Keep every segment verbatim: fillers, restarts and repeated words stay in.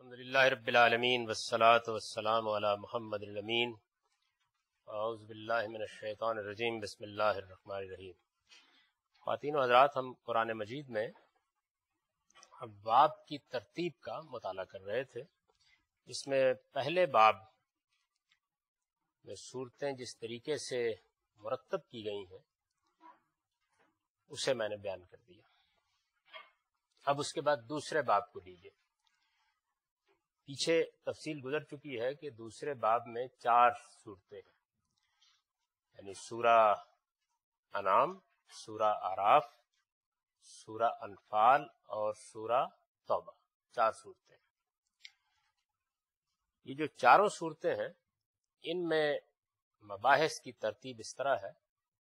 الحمدللہ رب العالمین والصلاة والسلام علی محمد الامین اعوذ باللہ من الشیطان الرجیم بسم اللہ الرحمن الرحیم۔ خواتین و حضرات، ہم قرآن مجید میں ابواب کی ترتیب کا مطالعہ کر رہے تھے۔ اس میں پہلے باب میں صورتیں جس طریقے سے مرتب کی گئی ہیں اسے میں نے بیان کر دیا۔ اب اس کے بعد دوسرے باب کو لیجیے۔ پیچھے تفصیل گزر چکی ہے کہ دوسرے باب میں چار صورتیں ہیں، یعنی سورہ انعام، سورہ اعراف، سورہ انفال اور سورہ توبہ، چار صورتیں۔ یہ جو چاروں صورتیں ہیں ان میں مباحث کی ترتیب اس طرح ہے۔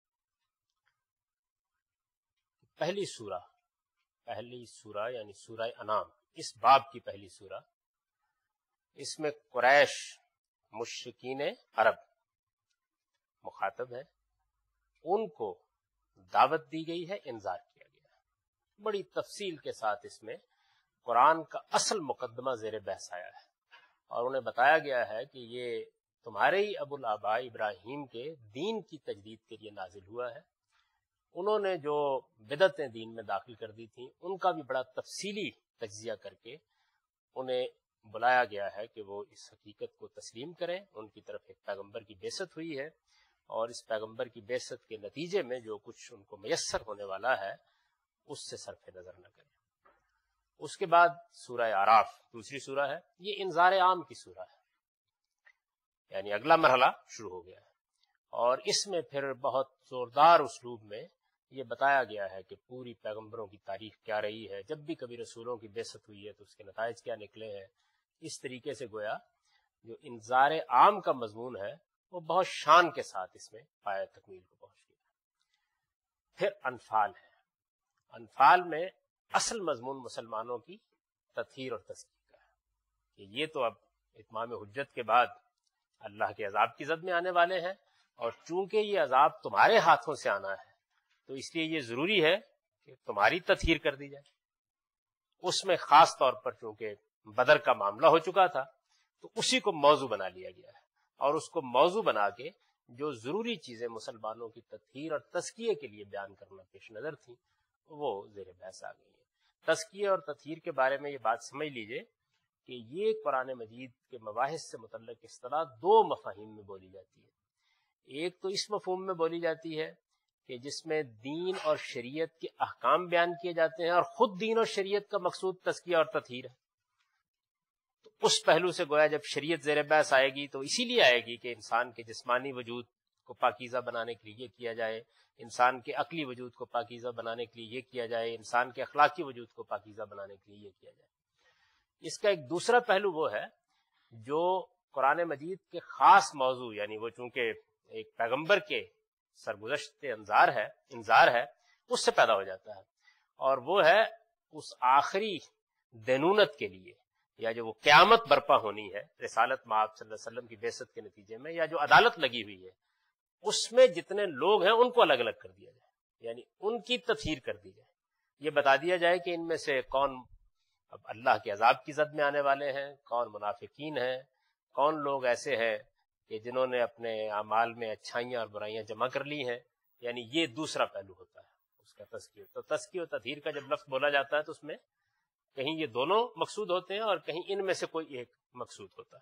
پہلی سورہ پہلی سورہ یعنی سورہ انعام، اس باب کی پہلی سورہ، اس میں قریش مشرکین عرب مخاطب ہے، ان کو دعوت دی گئی ہے، انذار کیا گیا ہے۔ بڑی تفصیل کے ساتھ اس میں قرآن کا اصل مقدمہ زیر بحث آیا ہے، اور انہیں بتایا گیا ہے کہ یہ تمہارے ہی ابو الآباء ابراہیم کے دین کی تجدید کے لیے نازل ہوا ہے۔ انہوں نے جو بدعتیں دین میں داخل کر دی تھیں ان کا بھی بڑا تفصیلی تجزیہ کر کے انہیں بلایا گیا ہے کہ وہ اس حقیقت کو تسلیم کریں۔ ان کی طرف ایک پیغمبر کی بعثت ہوئی ہے، اور اس پیغمبر کی بعثت کے نتیجے میں جو کچھ ان کو میسر ہونے والا ہے اس سے صرف نظر نہ کریں۔ اس کے بعد سورہ اعراف دوسری سورہ ہے، یہ انذار عام کی سورہ ہے، یعنی اگلا مرحلہ شروع ہو گیا ہے، اور اس میں پھر بہت زوردار اسلوب میں یہ بتایا گیا ہے کہ پوری پیغمبروں کی تاریخ کیا رہی ہے، جب بھی کبھی رسولوں کی بعثت ہوئی ہے تو اس کے نتائج کیا نکلے ہیں۔ اس طریقے سے گویا جو انذار عام کا مضمون ہے وہ بہت شان کے ساتھ اس میں پایہ تکمیل کو پہنچ گیا۔ پھر انفال ہے۔ انفال میں اصل مضمون مسلمانوں کی تطہیر اور تزکیہ کا ہے کہ یہ تو اب اتمام حجت کے بعد اللہ کے عذاب کی زد میں آنے والے ہیں، اور چونکہ یہ عذاب تمہارے ہاتھوں سے آنا ہے تو اس لیے یہ ضروری ہے کہ تمہاری تطہیر کر دی جائے۔ اس میں خاص طور پر چونکہ بدر کا معاملہ ہو چکا تھا تو اسی کو موضوع بنا لیا گیا ہے، اور اس کو موضوع بنا کے جو ضروری چیزیں مسلمانوں کی تطہیر اور تزکیے کے لیے بیان کرنا پیش نظر تھیں وہ زیر بحث آ گئی ہیں۔ تزکیے اور تطہیر کے بارے میں یہ بات سمجھ لیجئے کہ یہ قرآن مجید کے مباحث سے متعلق اصطلاح دو مفاہیم میں بولی جاتی ہے۔ ایک تو اس مفہوم میں بولی جاتی ہے کہ جس میں دین اور شریعت کے احکام بیان کیے جاتے ہیں، اور خود دین اور شریعت کا مقصود تزکیہ اور تطہیر ہے۔ تو اس پہلو سے گویا جب شریعت زیر بحث آئے گی تو اسی لیے آئے گی کہ انسان کے جسمانی وجود کو پاکیزہ بنانے کے لیے یہ کیا جائے، انسان کے عقلی وجود کو پاکیزہ بنانے کے لیے یہ کیا جائے، انسان کے اخلاقی وجود کو پاکیزہ بنانے کے لیے یہ کیا جائے۔ اس کا ایک دوسرا پہلو وہ ہے جو قرآن مجید کے خاص موضوع، یعنی وہ چونکہ ایک پیغمبر کے سرگزشت انذار ہے انذار ہے اس سے پیدا ہو جاتا ہے، اور وہ ہے اس آخری دینونت کے لیے، یا جو وہ قیامت برپا ہونی ہے رسالت مآب صلی اللہ علیہ وسلم کی بعثت کے نتیجے میں، یا جو عدالت لگی ہوئی ہے اس میں جتنے لوگ ہیں ان کو الگ الگ کر دیا جائے، یعنی ان کی تطہیر کر دی جائے۔ یہ بتا دیا جائے کہ ان میں سے کون اب اللہ کے عذاب کی زد میں آنے والے ہیں، کون منافقین ہیں، کون لوگ ایسے ہیں کہ جنہوں نے اپنے اعمال میں اچھائیاں اور برائیاں جمع کر لی ہیں، یعنی یہ دوسرا پہلو ہوتا ہے اس کا تزکیہ۔ تو تزکیہ و تطہیر کا جب لفظ بولا جاتا ہے تو اس میں کہیں یہ دونوں مقصود ہوتے ہیں اور کہیں ان میں سے کوئی ایک مقصود ہوتا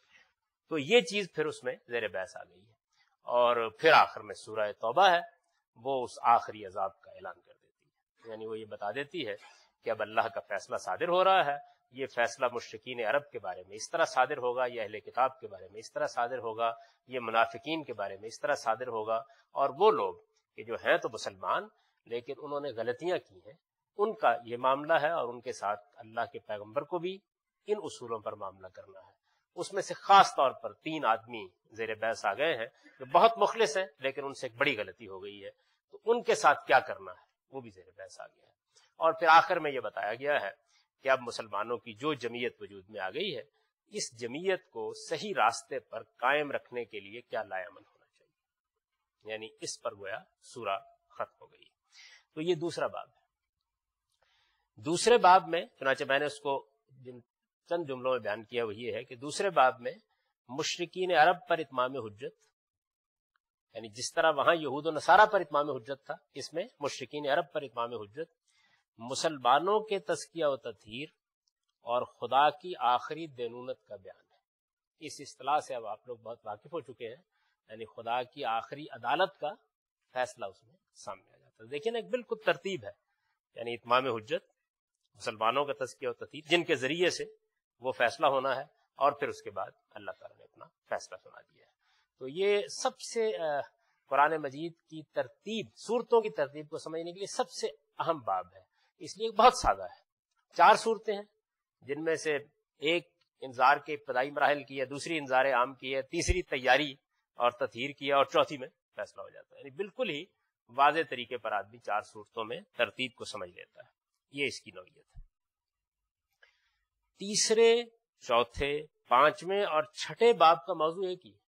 ہے۔ تو یہ چیز پھر اس میں زیر بحث آ گئی ہے، اور پھر آخر میں سورہ توبہ ہے، وہ اس آخری عذاب کا اعلان کر دیتی ہے، یعنی وہ یہ بتا دیتی ہے کہ اب اللہ کا فیصلہ صادر ہو رہا ہے۔ یہ فیصلہ مشرکین عرب کے بارے میں اس طرح صادر ہوگا، یہ اہل کتاب کے بارے میں اس طرح صادر ہوگا، یہ منافقین کے بارے میں اس طرح صادر ہوگا، اور وہ لوگ کہ جو ہیں تو مسلمان لیکن انہوں نے غلطیاں کی ہیں ان کا یہ معاملہ ہے، اور ان کے ساتھ اللہ کے پیغمبر کو بھی ان اصولوں پر معاملہ کرنا ہے۔ اس میں سے خاص طور پر تین آدمی زیر بحث آ گئے ہیں جو بہت مخلص ہیں لیکن ان سے ایک بڑی غلطی ہو گئی ہے، تو ان کے ساتھ کیا کرنا ہے وہ بھی زیر بحث آ گیا ہے۔ اور پھر آخر میں یہ بتایا گیا ہے کہ اب مسلمانوں کی جو جمعیت وجود میں آ گئی ہے، اس جمعیت کو صحیح راستے پر قائم رکھنے کے لیے کیا لائعمل ہونا چاہیے، یعنی اس پر گویا سورہ ختم ہو گئی۔ تو یہ دوسرا باب ہے۔ دوسرے باب میں چنانچہ میں نے اس کو جن چند جملوں میں بیان کیا وہ یہ ہے کہ دوسرے باب میں مشرکین عرب پر اتمام حجت، یعنی جس طرح وہاں یہود و نصارہ پر اتمام حجت تھا، اس میں مشرکین عرب پر اتمام حجت، مسلمانوں کے تزکیہ و تطہیر اور خدا کی آخری دینونت کا بیان ہے۔ اس اصطلاح سے اب آپ لوگ بہت واقف ہو چکے ہیں، یعنی خدا کی آخری عدالت کا فیصلہ اس میں سامنے آ جاتا ہے۔ دیکھیں نا، ایک بالکل ترتیب ہے، یعنی اتمام حجت، مسلمانوں کا تزکیہ و تطہیر جن کے ذریعے سے وہ فیصلہ ہونا ہے، اور پھر اس کے بعد اللہ تعالیٰ نے اپنا فیصلہ سنا دیا ہے۔ تو یہ سب سے قرآن مجید کی ترتیب، صورتوں کی ترتیب کو سمجھنے کے لیے سب سے اہم باب ہے، اس لیے بہت سادہ ہے۔ چار صورتیں ہیں، جن میں سے ایک انذار کے ابتدائی مراحل کی ہے، دوسری انذار عام کی ہے، تیسری تیاری اور تطہیر کی ہے، اور چوتھی میں فیصلہ ہو جاتا ہے۔ یعنی بالکل ہی واضح طریقے پر آدمی چار صورتوں میں ترتیب کو سمجھ لیتا ہے، یہ اس کی نوعیت ہے۔ تیسرے، چوتھے، پانچویں اور چھٹے باب کا موضوع ایک ہی ہے۔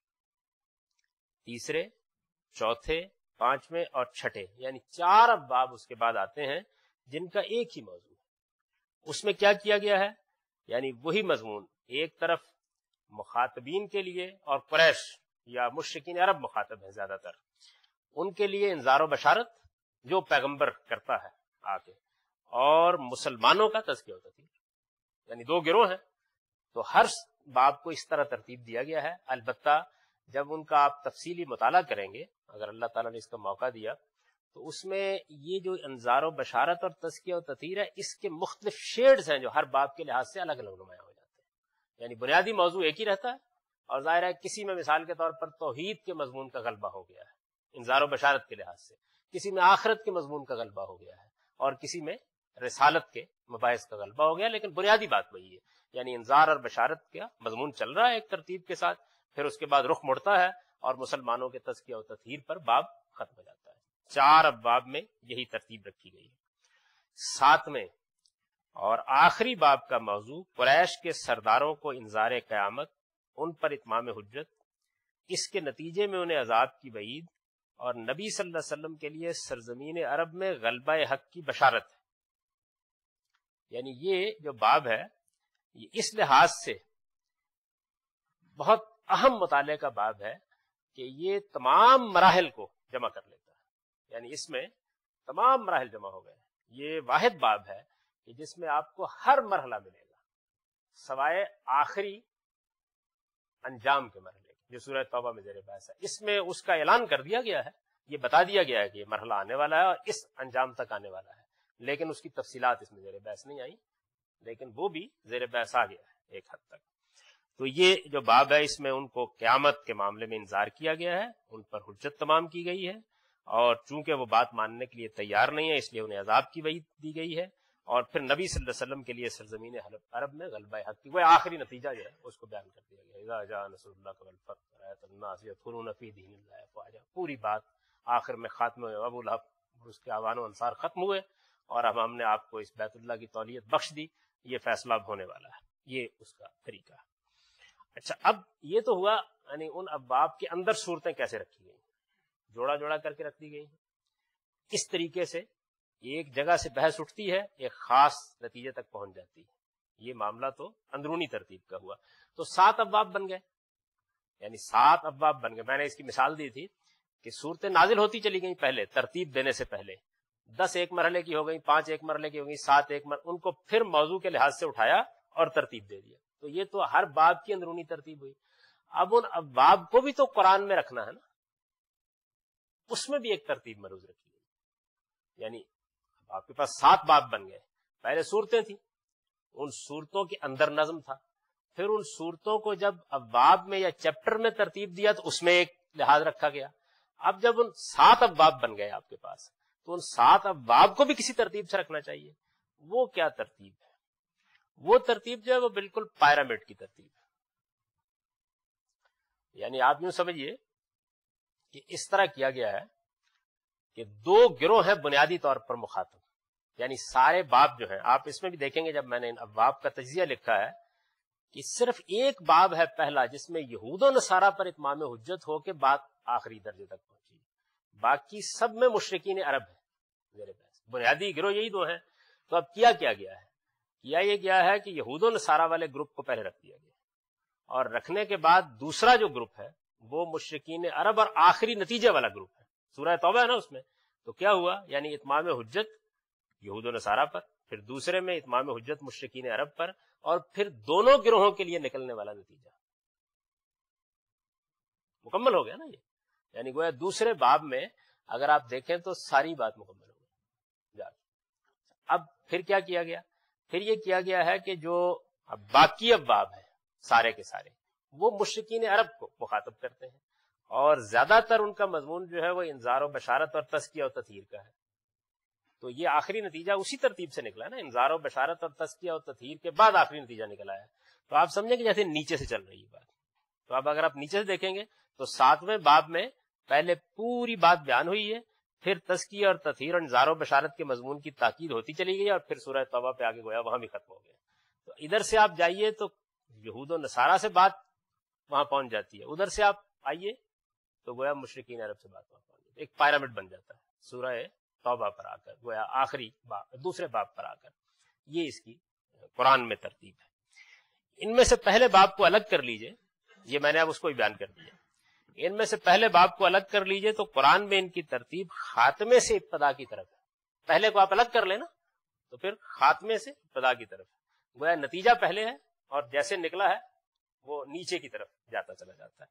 تیسرے، چوتھے، پانچویں اور چھٹے، یعنی چار اب باب اس کے بعد آتے ہیں جن کا ایک ہی موضوع ہے۔ اس میں کیا کیا گیا ہے؟ یعنی وہی مضمون، ایک طرف مخاطبین کے لیے، اور قریش یا مشرکین عرب مخاطب ہیں زیادہ تر، ان کے لیے انذار و بشارت جو پیغمبر کرتا ہے آ کے، اور مسلمانوں کا تزکیہ و تطہیر، یعنی دو گروہ ہیں۔ تو ہر باب کو اس طرح ترتیب دیا گیا ہے۔ البتہ جب ان کا آپ تفصیلی مطالعہ کریں گے، اگر اللہ تعالیٰ نے اس کا موقع دیا، تو اس میں یہ جو انذار و بشارت اور تزکیہ و تطہیر ہے، اس کے مختلف شیڈز ہیں جو ہر باب کے لحاظ سے الگ الگ نمایاں ہو جاتے ہیں۔ یعنی بنیادی موضوع ایک ہی رہتا ہے، اور ظاہر ہے کسی میں مثال کے طور پر توحید کے مضمون کا غلبہ ہو گیا ہے انذار و بشارت کے لحاظ سے، کسی میں آخرت کے مضمون کا غلبہ ہو گیا ہے، اور کسی میں رسالت کے مباحث کا غلبہ ہو گیا، لیکن بنیادی بات وہی ہے۔ یعنی انذار اور بشارت کا مضمون چل رہا ہے ایک ترتیب کے ساتھ، پھر اس کے بعد رخ مڑتا ہے اور مسلمانوں کے تزکیہ و تطہیر پر باب ختم ہو جاتا ہے۔ چار ابواب میں یہی ترتیب رکھی گئی ہے۔ ساتویں اور آخری باب کا موضوع قریش کے سرداروں کو انذار قیامت، ان پر اتمام حجت، اس کے نتیجے میں انہیں عذاب کی وعید، اور نبی صلی اللہ علیہ وسلم کے لیے سرزمین عرب میں غلبہ حق کی بشارت ہے۔ یعنی یہ جو باب ہے، یہ اس لحاظ سے بہت اہم مطالعے کا باب ہے کہ یہ تمام مراحل کو جمع کر لیتا ہے۔ یعنی اس میں تمام مراحل جمع ہو گئے۔ یہ واحد باب ہے کہ جس میں آپ کو ہر مرحلہ ملے گا، سوائے آخری انجام کے مرحلے جو سورہ توبہ میں زیر بحث ہے۔ اس میں اس کا اعلان کر دیا گیا ہے، یہ بتا دیا گیا ہے کہ یہ مرحلہ آنے والا ہے اور اس انجام تک آنے والا ہے، لیکن اس کی تفصیلات اس میں زیر بحث نہیں آئی، لیکن وہ بھی زیر بحث آ گیا ہے ایک حد تک۔ تو یہ جو باب ہے، اس میں ان کو قیامت کے معاملے میں انذار کیا گیا ہے، ان پر حجت تمام کی گئی ہے، اور چونکہ وہ بات ماننے کے لیے تیار نہیں ہے، اس لیے انہیں عذاب کی وعید دی گئی ہے، اور پھر نبی صلی اللہ علیہ وسلم کے لیے سرزمین عرب میں غلبہ حق کی، وہ آخری نتیجہ جو ہے اس کو بیان کر دیا گیا۔ اذا جاء نصر اللہ والفتح ورأيت الناس يدخلون في دين الله افواجا، پوری بات آخر میں خاتمہ میں ابو لہب اور اس کے اعوان و انصار ختم ہوئے، اور اب ہم نے آپ کو اس بیت اللہ کی تولیت بخش دی، یہ فیصلہ اب ہونے والا ہے۔ یہ اس کا طریقہ ہے۔ اچھا، اب یہ تو ہوا یعنی ان ابواب کے اندر صورتیں کیسے رکھی گئی، جوڑا جوڑا کر کے رکھ دی گئی ہیں۔ اس طریقے سے ایک جگہ سے بحث اٹھتی ہے، ایک خاص نتیجے تک پہنچ جاتی ہے۔ یہ معاملہ تو اندرونی ترتیب کا ہوا۔ تو سات ابواب بن گئے، یعنی سات ابواب بن گئے۔ میں نے اس کی مثال دی تھی کہ صورتیں نازل ہوتی چلی گئیں، پہلے ترتیب دینے سے پہلے دس ایک مرحلے کی ہو گئی، پانچ ایک مرحلے کی ہو گئی، سات ایک مرحلے، ان کو پھر موضوع کے لحاظ سے اٹھایا اور ترتیب دے دیا۔ تو یہ تو ہر باب کی اندرونی ترتیب ہوئی۔ اب ان ابواب کو بھی تو قرآن میں رکھنا ہے نا، اس میں بھی ایک ترتیب مروز رکھی گئی۔ یعنی آپ کے پاس سات باب بن گئے، پہلے صورتیں تھیں، ان صورتوں کے اندر نظم تھا، پھر ان صورتوں کو جب ابواب میں یا چیپٹر میں ترتیب دیا تو اس میں ایک لحاظ رکھا گیا۔ اب جب ان سات ابواب بن گئے آپ کے پاس، تو ان سات ابواب کو بھی کسی ترتیب سے رکھنا چاہیے۔ وہ کیا ترتیب ہے؟ وہ ترتیب جو ہے وہ بالکل پیرامڈ کی ترتیب ہے۔ یعنی آپ یوں سمجھیے کہ اس طرح کیا گیا ہے کہ دو گروہ ہیں بنیادی طور پر مخاطب، یعنی سارے باب جو ہیں، آپ اس میں بھی دیکھیں گے جب میں نے ان ابواب کا تجزیہ لکھا ہے کہ صرف ایک باب ہے پہلا جس میں یہود و نصارہ پر اتمام حجت ہو کے بات آخری درجے تک پہنچی، باقی سب میں مشرکین عرب ہیں زیر بحث، بنیادی گروہ یہی دو ہیں۔ تو اب کیا کیا گیا ہے کیا یہ گیا ہے کہ یہود و نصارہ والے گروپ کو پہلے رکھ دیا گیا، اور رکھنے کے بعد دوسرا جو گروپ ہے وہ مشرکین عرب اور آخری نتیجے والا گروپ ہے، سورہ توبہ ہے نا اس میں، تو کیا ہوا، یعنی اتمام حجت یہود و نصارہ پر، پھر دوسرے میں اتمام حجت مشرکین عرب پر، اور پھر دونوں گروہوں کے لیے نکلنے والا نتیجہ مکمل ہو گیا نا یہ. یعنی گویا دوسرے باب میں اگر آپ دیکھیں تو ساری بات مکمل ہو گئی. اب پھر کیا کیا گیا، پھر یہ کیا گیا ہے کہ جو باقی ابواب ہیں سارے کے سارے وہ مشرکین عرب کو مخاطب کرتے ہیں، اور زیادہ تر ان کا مضمون جو ہے وہ انذار و بشارت اور تزکیہ و تطہیر کا ہے. تو یہ آخری نتیجہ اسی ترتیب سے نکلا نا، انذار و بشارت اور تزکیہ و تطہیر کے بعد آخری نتیجہ نکلا ہے. تو آپ سمجھیں کہ جیسے نیچے سے چل رہی ہے بات. تو اب اگر آپ نیچے سے دیکھیں گے تو ساتویں باب میں پہلے پوری بات بیان ہوئی ہے، پھر تزکیہ اور تطہیر اور انذار و بشارت کے مضمون کی تاکید ہوتی چلی گئی، اور پھر سورہ توبہ پہ آگے گویا وہاں بھی ختم ہو گیا. تو ادھر سے آپ جائیے تو یہود و نصارہ سے بات وہاں پہنچ جاتی ہے، ادھر سے آپ آئیے تو گویا مشرکین عرب سے بات وہاں پہنچ جاتی ہے. ایک پیرامڈ بن جاتا ہے سورہ توبہ پر آ کر، گویا آخری باب دوسرے باب پر آ کر. یہ اس کی قرآن میں ترتیب ہے. ان میں سے پہلے باب کو الگ کر لیجئے، یہ میں نے اب اس کو بیان کر دیا. ان میں سے پہلے باب کو الگ کر لیجئے تو قرآن میں ان کی ترتیب خاتمے سے ابتدا کی طرف ہے. پہلے کو آپ الگ کر لینا تو پھر خاتمے سے ابتدا کی طرف ہے. گویا نتیجہ پہلے ہے اور جیسے نکلا ہے وہ نیچے کی طرف جاتا چلا جاتا ہے.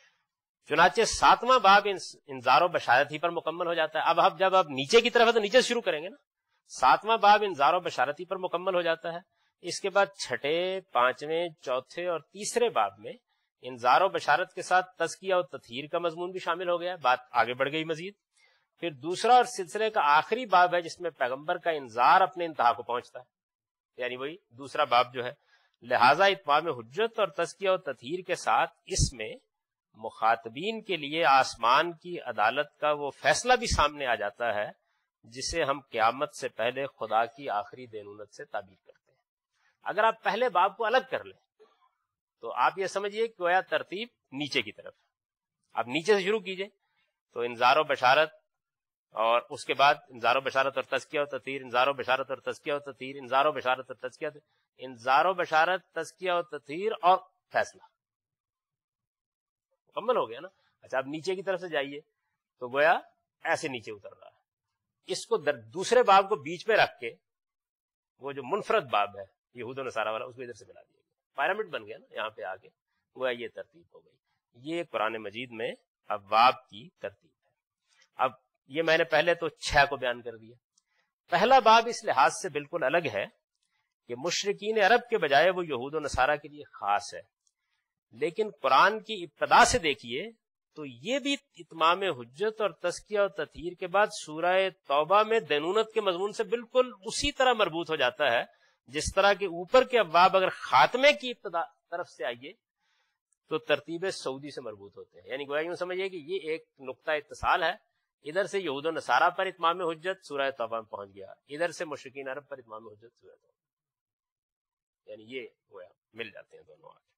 چنانچہ ساتواں باب انذار و بشارت ہی پر مکمل ہو جاتا ہے. اب اب جب آپ نیچے کی طرف ہے تو نیچے سے شروع کریں گے نا. ساتواں باب انذار و بشارت ہی پر مکمل ہو جاتا ہے. اس کے بعد چھٹے، پانچویں، چوتھے اور تیسرے باب میں انذار و بشارت کے ساتھ تزکیہ و تطہیر کا مضمون بھی شامل ہو گیا. بات آگے بڑھ گئی مزید. پھر دوسرا اور سلسلے کا آخری باب ہے جس میں پیغمبر کا انذار اپنے انتہا کو پہنچتا ہے، یعنی وہی دوسرا باب جو ہے. لہذا اتمام حجت اور تزکیہ و تطہیر کے ساتھ اس میں مخاطبین کے لیے آسمان کی عدالت کا وہ فیصلہ بھی سامنے آ جاتا ہے جسے ہم قیامت سے پہلے خدا کی آخری دینونت سے تعبیر کرتے ہیں. اگر آپ پہلے باب کو الگ کر لیں تو آپ یہ سمجھیے کہ گویا ترتیب نیچے کی طرف. آپ نیچے سے شروع کیجئے تو انذار و بشارت، اور اس کے بعد انذار و بشارت اور تزکیہ و تطہیر، انذار و بشارت اور تزکیہ و تطہیر، انذار و بشارت اور تزکیہ انذار و بشارت تزکیہ و تطہیر اور فیصلہ. مکمل ہو گیا نا. اچھا اب نیچے کی طرف سے جائیے تو گویا ایسے نیچے اتر رہا ہے. اس کو دوسرے باب کو بیچ میں رکھ کے وہ جو منفرد باب ہے یہود و نصارہ والا اس کو ادھر سے ملا دیا گیا. پیرامڈ بن گیا نا یہاں پہ آگے. گویا یہ ترتیب ہو گئی. یہ قرآن مجید میں ابواب کی ترتیب ہے. اب یہ میں نے پہلے تو چھ کو بیان کر دیا. پہلا باب اس لحاظ سے بالکل الگ ہے کہ مشرکین عرب کے بجائے وہ یہود و نصارہ کے لیے خاص ہے. لیکن قرآن کی ابتدا سے دیکھیے تو یہ بھی اتمام حجت اور تزکیہ و تطہیر کے بعد سورہ توبہ میں دینونت کے مضمون سے بالکل اسی طرح مربوط ہو جاتا ہے جس طرح کے اوپر کے ابواب اگر خاتمے کی ابتدا طرف سے آئیے تو ترتیب سعودی سے مربوط ہوتے ہیں. یعنی گویا یوں سمجھیے کہ یہ ایک نقطہ اتصال ہے. ادھر سے یہود و نصارہ پر اتمام حجت سورہ توبہ میں پہنچ گیا، ادھر سے مشرکین عرب پر اتمام حجت سورہ توبہ، یعنی یہ گویا مل جاتے ہیں دونوں آگے.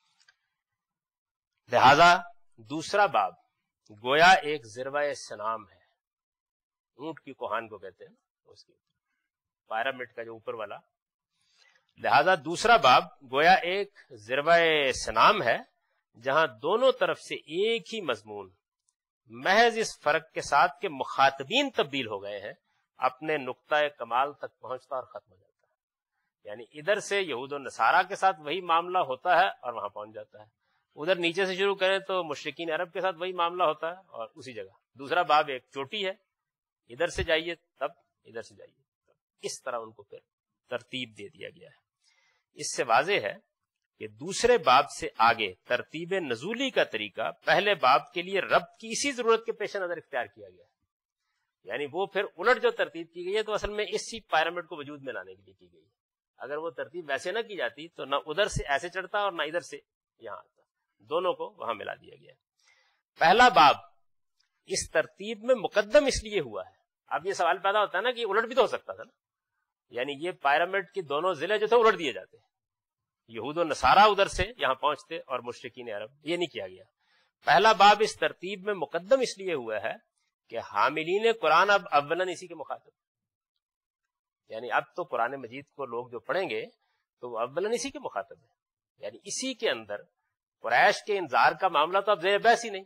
لہذا دوسرا باب گویا ایک ذروہ سنام ہے، اونٹ کی کوہان کو کہتے ہیں اس کی پیرامڈ کا جو اوپر والا. لہذا دوسرا باب گویا ایک ذروہ سنام ہے جہاں دونوں طرف سے ایک ہی مضمون، محض اس فرق کے ساتھ کہ مخاطبین تبدیل ہو گئے ہیں، اپنے نقطہ کمال تک پہنچتا اور ختم ہو جاتا ہے. یعنی ادھر سے یہود و نصارہ کے ساتھ وہی معاملہ ہوتا ہے اور وہاں پہنچ جاتا ہے. ادھر نیچے سے شروع کریں تو مشرکین عرب کے ساتھ وہی معاملہ ہوتا ہے اور اسی جگہ. دوسرا باب ایک چوٹی ہے، ادھر سے جائیے تب ادھر سے جائیے تب. اس طرح ان کو پھر ترتیب دے دیا گیا ہے. اس سے واضح ہے کہ دوسرے باب سے آگے ترتیب نزولی کا طریقہ پہلے باب کے لیے ربط کی اسی ضرورت کے پیش نظر اختیار کیا گیا ہے. یعنی وہ پھر الٹ جو ترتیب کی گئی ہے تو اصل میں اسی پیرامڈ کو وجود میں لانے کے لیے کی گئی ہے. اگر وہ ترتیب ویسے نہ کی جاتی تو نہ ادھر سے ایسے چڑھتا اور نہ ادھر سے یہاں آتا، دونوں کو وہاں ملا دیا گیا. پہلا باب اس ترتیب میں مقدم اس لیے ہوا ہے. اب یہ سوال پیدا ہوتا ہے نا کہ الٹ بھی تو ہو سکتا تھا نا. یعنی یہ پیرامڈ کے دونوں ضلع جو تھے الٹ دیے جاتے، یہود و نصارہ ادھر سے یہاں پہنچتے اور مشرکین عرب. یہ نہیں کیا گیا. پہلا باب اس ترتیب میں مقدم اس لیے ہوا ہے کہ حاملین قرآن اب اولاً اسی کے مخاطب. یعنی اب تو قرآن مجید کو لوگ جو پڑھیں گے تو وہ اولاً اسی کے مخاطب ہیں، یعنی اسی کے اندر قریش کے انذار کا معاملہ تو اب زیر بحث ہی نہیں.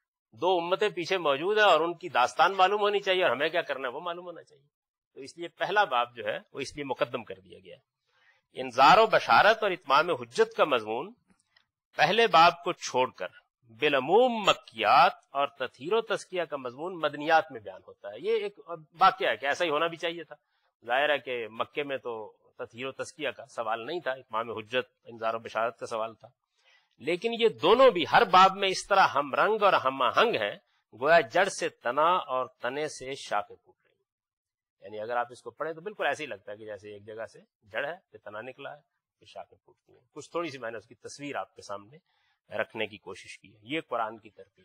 دو امتیں پیچھے موجود ہیں اور ان کی داستان معلوم ہونی چاہیے اور ہمیں کیا کرنا ہے وہ معلوم ہونا چاہیے. تو اس لیے پہلا باب جو ہے وہ اس لیے مقدم کر دیا گیا ہے. انذار و بشارت اور اتمام حجت کا مضمون پہلے باب کو چھوڑ کر بالعموم مکیات اور تطہیر و تزکیہ کا مضمون مدنیات میں بیان ہوتا ہے. یہ ایک واقعہ ہے کہ ایسا ہی ہونا بھی چاہیے تھا. ظاہر ہے کہ مکے میں تو تطہیر و تزکیہ کا سوال نہیں تھا، اتمام حجت انذار و بشارت کا سوال تھا. لیکن یہ دونوں بھی ہر باب میں اس طرح ہم رنگ اور ہم آہنگ ہیں گویا جڑ سے تنا اور تنے سے شاخیں پھوٹ رہی ہیں. یعنی اگر آپ اس کو پڑھیں تو بالکل ایسے ہی لگتا ہے کہ جیسے ایک جگہ سے جڑ ہے پھر تنا نکلا ہے پھر شاخیں پھوٹتی ہیں. کچھ تھوڑی سی میں نے اس کی تصویر آپ کے سامنے رکھنے کی کوشش کی ہے. یہ قرآن کی ترتیب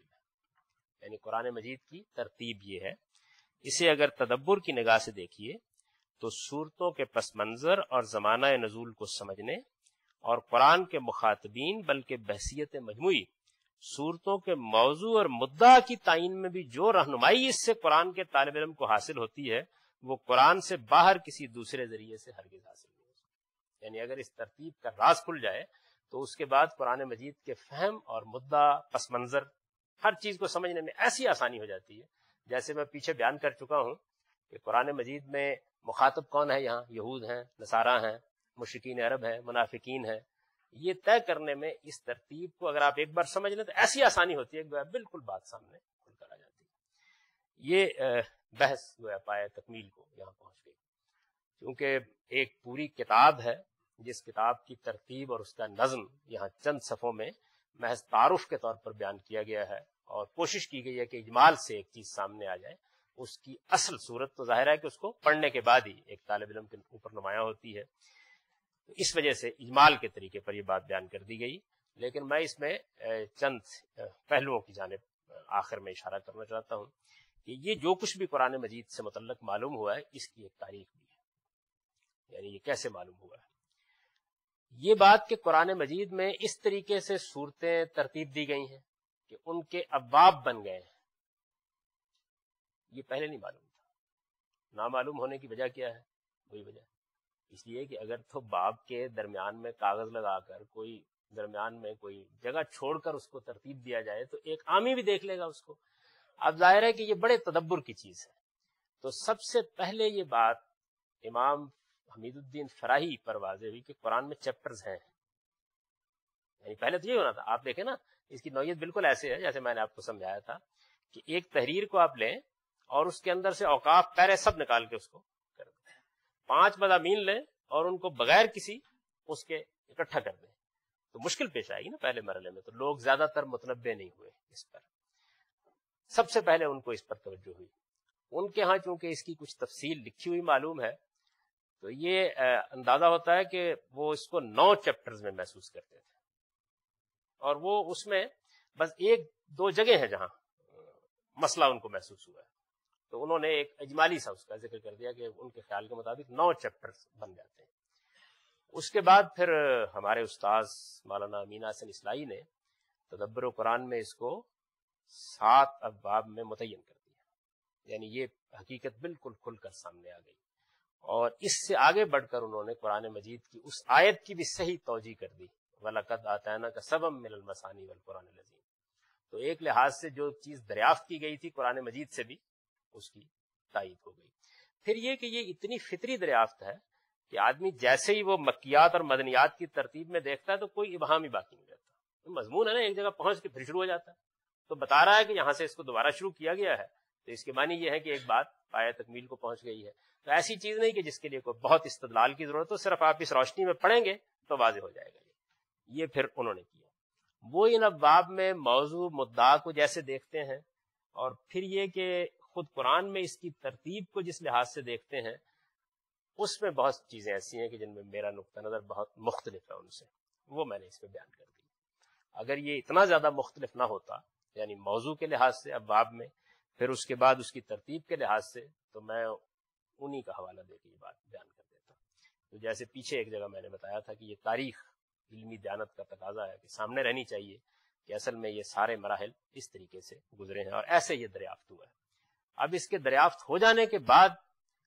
ہے، یعنی قرآن مجید کی ترتیب یہ ہے. اسے اگر تدبر کی نگاہ سے دیکھیے تو صورتوں کے پس منظر اور زمانہ نزول کو سمجھنے اور قرآن کے مخاطبین بلکہ بحثیت مجموعی صورتوں کے موضوع اور مدعا کی تعین میں بھی جو رہنمائی اس سے قرآن کے طالب علم کو حاصل ہوتی ہے وہ قرآن سے باہر کسی دوسرے ذریعے سے ہرگز حاصل نہیں ہو سکتی. یعنی اگر اس ترتیب کا راز کھل جائے تو اس کے بعد قرآن مجید کے فہم اور مدعا پس منظر ہر چیز کو سمجھنے میں ایسی آسانی ہو جاتی ہے. جیسے میں پیچھے بیان کر چکا ہوں کہ قرآن مجید میں مخاطب کون ہے، یہاں یہود ہیں، نصارہ ہیں، مشرکین عرب ہیں، منافقین ہیں. یہ طے کرنے میں اس ترتیب کو اگر آپ ایک بار سمجھ لیں تو ایسی آسانی ہوتی ہے کہ بالکل بات سامنے کھل کر آ جاتی ہے. یہ بحث گویا پائے تکمیل کو یہاں پہنچ گئی، کیونکہ ایک پوری کتاب ہے جس کتاب کی ترتیب اور اس کا نظم یہاں چند صفحوں میں محض تعارف کے طور پر بیان کیا گیا ہے اور کوشش کی گئی ہے کہ اجمال سے ایک چیز سامنے آ جائے. اس کی اصل صورت تو ظاہر ہے کہ اس کو پڑھنے کے بعد ہی ایک طالب علم کے اوپر نمایاں ہوتی ہے. اس وجہ سے اجمال کے طریقے پر یہ بات بیان کر دی گئی. لیکن میں اس میں چند پہلوؤں کی جانب آخر میں اشارہ کرنا چاہتا ہوں کہ یہ جو کچھ بھی قرآن مجید سے متعلق معلوم ہوا ہے اس کی ایک تاریخ بھی ہے، یعنی یہ کیسے معلوم ہوا ہے. یہ بات کہ قرآن مجید میں اس طریقے سے صورتیں ترتیب دی گئی ہیں کہ ان کے ابواب بن گئے ہیں، یہ پہلے نہیں معلوم تھا. نامعلوم ہونے کی وجہ کیا ہے؟ وہی وجہ اس لیے کہ اگر تو باب کے درمیان میں کاغذ لگا کر کوئی درمیان میں کوئی جگہ چھوڑ کر اس کو ترتیب دیا جائے تو ایک عامی بھی دیکھ لے گا اس کو. اب ظاہر ہے کہ یہ بڑے تدبر کی چیز ہے. تو سب سے پہلے یہ بات امام حمید الدین فراہی پر واضح ہوئی کہ قرآن میں چیپٹرز ہیں. یعنی پہلے تو یہ ہونا تھا، آپ دیکھیں نا اس کی نوعیت بالکل ایسے ہے جیسے میں نے آپ کو سمجھایا تھا کہ ایک تحریر کو آپ لیں اور اس کے اندر سے اوقاف پیرے سب نکال کے اس کو کر دیں، پانچ مضامین لیں اور ان کو بغیر کسی اس کے اکٹھا کر دیں تو مشکل پیش آئے گی نا. پہلے مرحلے میں تو لوگ زیادہ تر متنبع نہیں ہوئے اس پر. سب سے پہلے ان کو اس پر توجہ ہوئی. ان کے ہاں چونکہ اس کی کچھ تفصیل لکھی ہوئی معلوم ہے تو یہ اندازہ ہوتا ہے کہ وہ اس کو نو چیپٹرز میں محسوس کرتے تھے اور وہ اس میں بس ایک دو جگہ ہیں جہاں مسئلہ ان کو محسوس ہوا ہے تو انہوں نے ایک اجمالی سا اس کا ذکر کر دیا کہ ان کے خیال کے مطابق نو چیپٹرز بن جاتے ہیں. اس کے بعد پھر ہمارے استاذ مولانا امین حسن اصلاحی نے تدبر قرآن میں اس کو سات ابواب میں متعین کر دیا. یعنی یہ حقیقت بالکل کھل کر سامنے آ گئی اور اس سے آگے بڑھ کر انہوں نے قرآن مجید کی اس آیت کی بھی صحیح توجیہ کر دی، وَلَقَدْ آتَيْنَاكَ سَبْعًا مِنَ الْمَثَانِي وَالْقُرْآنِ الْعَظِيمِ. تو ایک لحاظ سے جو چیز دریافت کی گئی تھی قرآن مجید سے بھی اس کی تائید ہو گئی. پھر یہ کہ یہ اتنی فطری دریافت ہے کہ آدمی جیسے ہی وہ مکیات اور مدنیات کی ترتیب میں دیکھتا ہے تو کوئی ابہام ہی باقی نہیں رہتا. مضمون ہے نا، ایک جگہ پہنچ کے پھر شروع ہو جاتا ہے تو بتا رہا ہے کہ یہاں سے اس کو دوبارہ شروع کیا گیا ہے تو اس کے معنی یہ ہے کہ ایک بات پایہ تکمیل کو پہنچ گئی ہے. تو ایسی چیز نہیں کہ جس کے لیے کوئی بہت استدلال کی ضرورت ہو، صرف آپ اس روشنی میں پڑھیں گے تو واضح ہو جائے گا. یہ پھر انہوں نے کیا. وہ ان ابواب میں موضوع مدعا کو جیسے دیکھتے ہیں اور پھر یہ کہ خود قرآن میں اس کی ترتیب کو جس لحاظ سے دیکھتے ہیں اس میں بہت چیزیں ایسی ہیں کہ جن میں میرا نقطہ نظر بہت مختلف ہے ان سے، وہ میں نے اس میں بیان کر دی. اگر یہ اتنا زیادہ مختلف نہ ہوتا یعنی موضوع کے لحاظ سے ابواب میں، پھر اس کے بعد اس کی ترتیب کے لحاظ سے، تو میں انہی کا حوالہ دے کے یہ بات بیان کر دیتا. تو جیسے پیچھے ایک جگہ میں نے بتایا تھا کہ یہ تاریخ علمی دیانت کا تقاضا ہے کہ سامنے رہنی چاہیے کہ اصل میں یہ سارے مراحل اس طریقے سے گزرے ہیں اور ایسے یہ دریافت ہوا ہے. اب اس کے دریافت ہو جانے کے بعد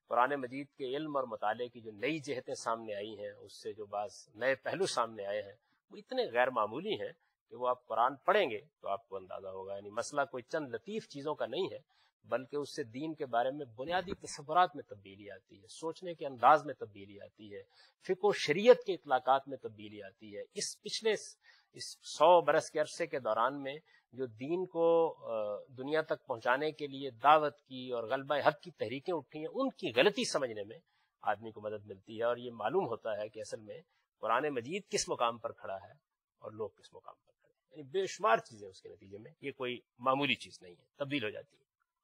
قرآن مجید کے علم اور مطالعے کی جو نئی جہتیں سامنے آئی ہیں، اس سے جو بعض نئے پہلو سامنے آئے ہیں، وہ اتنے غیر معمولی ہیں کہ وہ آپ قرآن پڑھیں گے تو آپ کو اندازہ ہوگا. یعنی مسئلہ کوئی چند لطیف چیزوں کا نہیں ہے، بلکہ اس سے دین کے بارے میں بنیادی تصورات میں تبدیلی آتی ہے، سوچنے کے انداز میں تبدیلی آتی ہے، فقہ و شریعت کے اطلاقات میں تبدیلی آتی ہے. اس پچھلے اس سو برس کے عرصے کے دوران میں جو دین کو دنیا تک پہنچانے کے لیے دعوت کی اور غلبہ حق کی تحریکیں اٹھی ہیں، ان کی غلطی سمجھنے میں آدمی کو مدد ملتی ہے، اور یہ معلوم ہوتا ہے کہ اصل میں قرآن مجید کس مقام پر کھڑا ہے اور لوگ کس مقام پر کھڑے ہیں. یعنی بے شمار چیزیں اس کے نتیجے میں، یہ کوئی معمولی چیز نہیں ہے، تبدیل ہو جاتی ہے.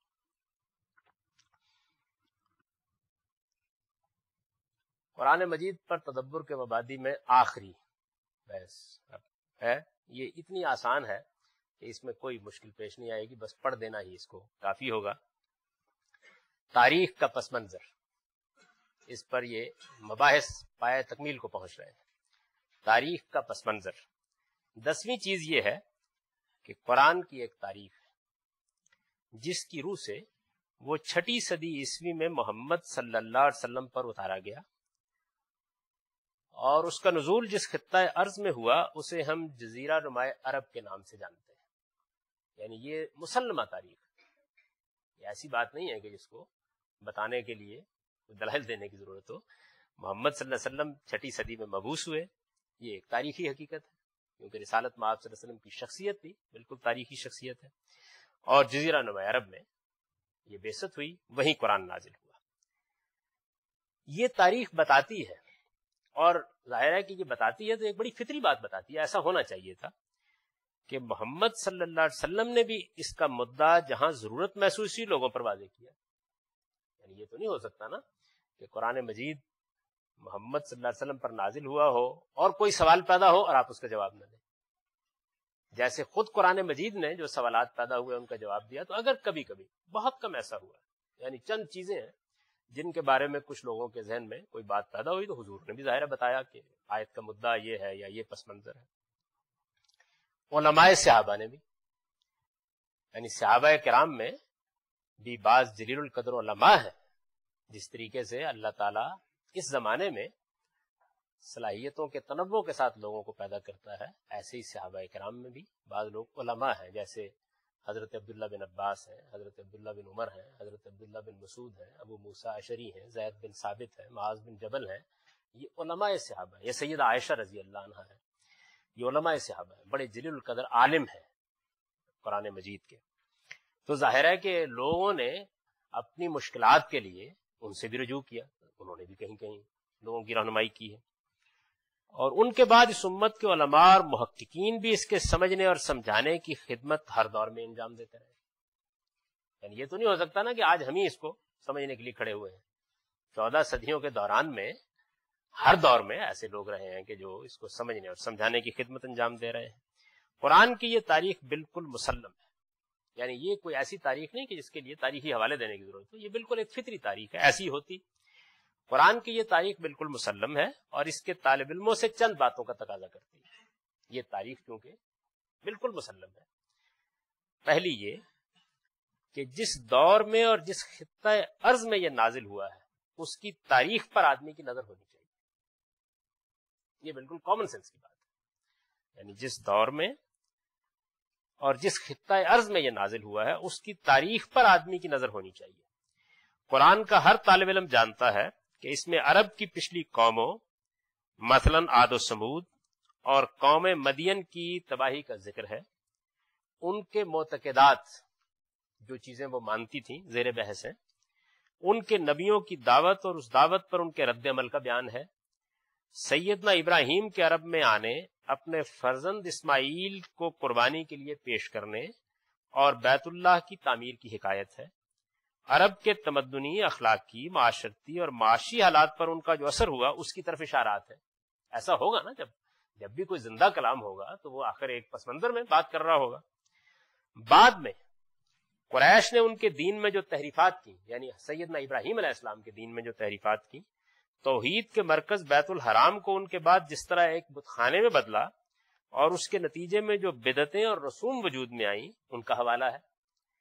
قرآن مجید پر تدبر کے مبادی میں آخری بحث ہے. یہ اتنی آسان ہے کہ اس میں کوئی مشکل پیش نہیں آئے گی، بس پڑھ دینا ہی اس کو کافی ہوگا. تاریخ کا پس منظر، اس پر یہ مباحث پائے تکمیل کو پہنچ رہے ہیں. تاریخ کا پس منظر، دسویں چیز یہ ہے کہ قرآن کی ایک تاریخ ہے جس کی روح سے وہ چھٹی صدی عیسوی میں محمد صلی اللہ علیہ وسلم پر اتارا گیا، اور اس کا نزول جس خطہ ارض میں ہوا اسے ہم جزیرہ نمائے عرب کے نام سے جانتے ہیں. یعنی یہ مسلمہ تاریخ، یہ ایسی بات نہیں ہے کہ جس کو بتانے کے لیے دلائل دینے کی ضرورت ہو. محمد صلی اللہ علیہ وسلم چھٹی صدی میں مبعوث ہوئے، یہ ایک تاریخی حقیقت ہے، کیونکہ رسالت میں آپ صلی اللہ علیہ وسلم کی شخصیت بھی بالکل تاریخی شخصیت ہے. اور جزیرہ نمائے عرب میں یہ بعثت ہوئی، وہیں قرآن نازل ہوا. یہ تاریخ بتاتی ہے، اور ظاہر ہے کہ یہ بتاتی ہے تو ایک بڑی فطری بات بتاتی ہے. ایسا ہونا چاہیے تھا کہ محمد صلی اللہ علیہ وسلم نے بھی اس کا مدعا جہاں ضرورت محسوس ہوئی لوگوں پر واضح کیا. یعنی یہ تو نہیں ہو سکتا نا کہ قرآن مجید محمد صلی اللہ علیہ وسلم پر نازل ہوا ہو اور کوئی سوال پیدا ہو اور آپ اس کا جواب نہ دیں. جیسے خود قرآن مجید نے جو سوالات پیدا ہوئے ان کا جواب دیا. تو اگر کبھی کبھی، بہت کم ایسا ہوا ہے، یعنی چند چیزیں ہیں جن کے بارے میں کچھ لوگوں کے ذہن میں کوئی بات پیدا ہوئی، تو حضور نے بھی ظاہر بتایا کہ آیت کا مدعا یہ ہے یا یہ پس منظر ہے. علماء صحابہ نے بھی، یعنی صحابہ کرام میں بھی بعض جلیل القدر علماء ہیں. جس طریقے سے اللہ تعالیٰ اس زمانے میں صلاحیتوں کے تنوع کے ساتھ لوگوں کو پیدا کرتا ہے، ایسے ہی صحابہ کرام میں بھی بعض لوگ علماء ہیں. جیسے حضرت عبداللہ بن عباس ہیں، حضرت عبداللہ بن عمر ہیں، حضرت عبداللہ بن مسعود ہیں، ابو موسیٰ اشعری ہیں، زید بن ثابت ہیں، معاذ بن جبل ہیں. یہ علماء صحابہ ہیں. یہ سیدہ عائشہ رضی اللہ عنہا ہے. یہ علماء صحابہ ہیں، بڑے جلیل القدر عالم ہیں قرآن مجید کے. تو ظاہر ہے کہ لوگوں نے اپنی مشکلات کے لیے ان سے بھی رجوع کیا، انہوں نے بھی کہیں کہیں لوگوں کی رہنمائی کی ہے. اور ان کے بعد اس امت کے علماء اور محققین بھی اس کے سمجھنے اور سمجھانے کی خدمت ہر دور میں انجام دیتے رہے. یعنی یہ تو نہیں ہو سکتا نا کہ آج ہم ہی اس کو سمجھنے کے لیے کھڑے ہوئے ہیں. چودہ صدیوں کے دوران میں ہر دور میں ایسے لوگ رہے ہیں کہ جو اس کو سمجھنے اور سمجھانے کی خدمت انجام دے رہے ہیں. قرآن کی یہ تاریخ بالکل مسلم ہے. یعنی یہ کوئی ایسی تاریخ نہیں کہ جس کے لیے تاریخی حوالے دینے کی ضرورت ہو. یہ بالکل ایک فطری تاریخ ہے، ایسی ہوتی. قرآن کی یہ تاریخ بالکل مسلم ہے، اور اس کے طالب علموں سے چند باتوں کا تقاضا کرتی ہے. یہ تاریخ کیونکہ بالکل مسلم ہے. پہلی یہ کہ جس دور میں اور جس خطہ ارض میں یہ نازل ہوا ہے اس کی تاریخ پر آدمی کی نظر ہونی چاہیے. یہ بالکل کامن سینس کی بات ہے. یعنی جس دور میں اور جس خطہ ارض میں یہ نازل ہوا ہے اس کی تاریخ پر آدمی کی نظر ہونی چاہیے. قرآن کا ہر طالب علم جانتا ہے کہ اس میں عرب کی پچھلی قوموں مثلا عاد و سمود اور قوم مدین کی تباہی کا ذکر ہے. ان کے معتقدات، جو چیزیں وہ مانتی تھیں، زیر بحث ہیں. ان کے نبیوں کی دعوت اور اس دعوت پر ان کے رد عمل کا بیان ہے. سیدنا ابراہیم کے عرب میں آنے، اپنے فرزند اسماعیل کو قربانی کے لیے پیش کرنے اور بیت اللہ کی تعمیر کی حکایت ہے. عرب کے تمدنی، اخلاقی، معاشرتی اور معاشی حالات پر ان کا جو اثر ہوا اس کی طرف اشارات ہے. ایسا ہوگا نا، جب جب بھی کوئی زندہ کلام ہوگا تو وہ آخر ایک پس منظر میں بات کر رہا ہوگا. بعد میں قریش نے ان کے دین میں جو تحریفات کی، یعنی سیدنا ابراہیم علیہ السلام کے دین میں جو تحریفات کی، توحید کے مرکز بیت الحرام کو ان کے بعد جس طرح ایک بت خانے میں بدلا اور اس کے نتیجے میں جو بدعتیں اور رسوم وجود میں آئیں، ان کا حوالہ ہے.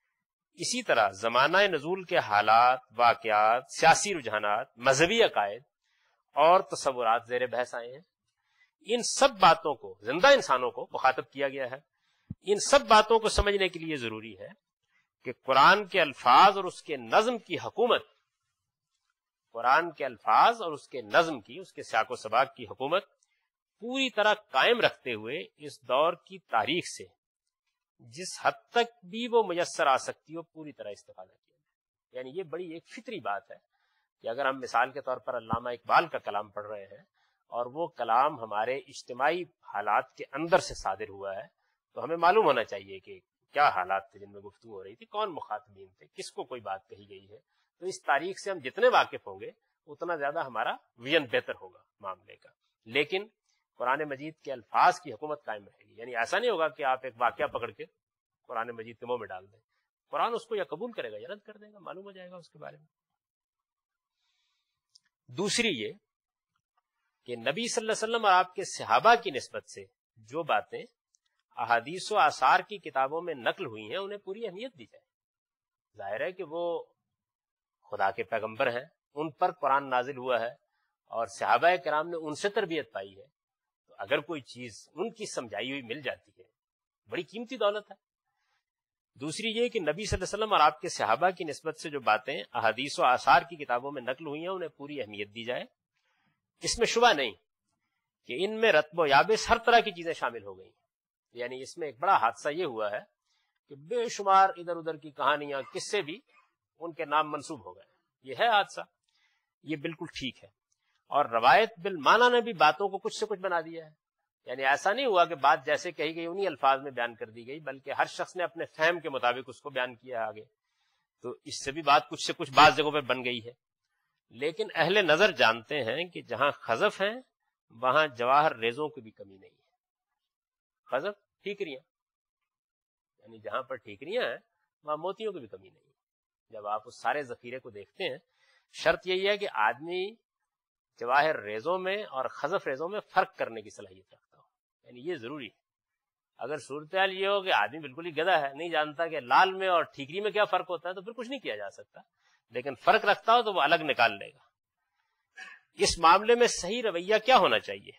اسی طرح زمانہ نزول کے حالات، واقعات، سیاسی رجحانات، مذہبی عقائد اور تصورات زیر بحث آئے ہیں۔ ان سب باتوں کو زندہ انسانوں کو مخاطب کیا گیا ہے۔ ان سب باتوں کو سمجھنے کے لیے ضروری ہے کہ قرآن کے الفاظ اور اس کے نظم کی حکومت، قرآن کے الفاظ اور اس کے نظم کی، اس کے سیاق و سباق کی حکومت پوری طرح قائم رکھتے ہوئے اس دور کی تاریخ سے جس حد تک بھی وہ میسر آ سکتی ہو پوری طرح استفادہ کیا جائے۔ یعنی یہ بڑی ایک فطری بات ہے کہ اگر ہم مثال کے طور پر علامہ اقبال کا کلام پڑھ رہے ہیں اور وہ کلام ہمارے اجتماعی حالات کے اندر سے صادر ہوا ہے، تو ہمیں معلوم ہونا چاہیے کہ کیا حالات تھے جن میں گفتگو ہو رہی تھی، کون مخاطبین تھے، کس کو کوئی بات کہی گئی ہے۔ تو اس تاریخ سے ہم جتنے واقف ہوں گے اتنا زیادہ ہمارا ویژن بہتر ہوگا معاملے کا۔ لیکن قرآن مجید کے الفاظ کی حکومت قائم رہے گی، یعنی ایسا نہیں ہوگا کہ آپ ایک واقعہ پکڑ کے قرآن مجید کے منہ میں ڈال دیں، قرآن اس کو یا قبول کرے گا یا رد کر دے گا، معلوم ہو جائے گا اس کے بارے میں۔ دوسری یہ کہ نبی صلی اللہ علیہ وسلم اور آپ کے صحابہ کی نسبت سے جو باتیں احادیث و آثار کی کتابوں میں نقل ہوئی ہیں انہیں پوری اہمیت دی جائے۔ ظاہر ہے کہ وہ خدا کے پیغمبر ہیں، ان پر قرآن نازل ہوا ہے اور صحابہ کرام نے ان سے تربیت پائی ہے، تو اگر کوئی چیز ان کی سمجھائی ہوئی مل جاتی ہے بڑی قیمتی دولت ہے۔ دوسری یہ کہ نبی صلی اللہ علیہ وسلم اور آپ کے صحابہ کی نسبت سے جو باتیں احادیث و آثار کی کتابوں میں نقل ہوئی ہیں انہیں پوری اہمیت دی جائے۔ اس میں شبہ نہیں کہ ان میں رتب و یابس ہر طرح کی چیزیں شامل ہو گئی، یعنی اس میں ایک بڑا حادثہ یہ ہوا ہے کہ بے شمار ادھر ادھر کی کہانیاں، قصے بھی ان کے نام منسوب ہو گئے۔ یہ ہے حادثہ، یہ بالکل ٹھیک ہے۔ اور روایت بالمعنی نے بھی باتوں کو کچھ سے کچھ بنا دیا ہے، یعنی ایسا نہیں ہوا کہ بات جیسے کہی گئی انہی الفاظ میں بیان کر دی گئی، بلکہ ہر شخص نے اپنے فہم کے مطابق اس کو بیان کیا آگے، تو اس سے بھی بات کچھ سے کچھ بعض جگہوں پہ بن گئی ہے۔ لیکن اہل نظر جانتے ہیں کہ جہاں خزف ہیں وہاں جواہر ریزوں کی بھی کمی نہیں ہے۔ خزف ٹھیکریاں، یعنی جہاں پر ٹھیکریاں ہیں وہاں موتیوں کی بھی کمی نہیں ہے۔ جب آپ اس سارے ذخیرے کو دیکھتے ہیں، شرط یہی ہے کہ آدمی جواہر ریزوں میں اور خزف ریزوں میں فرق کرنے کی صلاحیت رکھتا ہو، یعنی یہ ضروری ہے۔ اگر صورتحال یہ ہو کہ آدمی بالکل ہی گدھا ہے، نہیں جانتا کہ لال میں اور ٹھیکری میں کیا فرق ہوتا ہے، تو پھر کچھ نہیں کیا جا سکتا، لیکن فرق رکھتا ہو تو وہ الگ نکال لے گا۔ اس معاملے میں صحیح رویہ کیا ہونا چاہیے،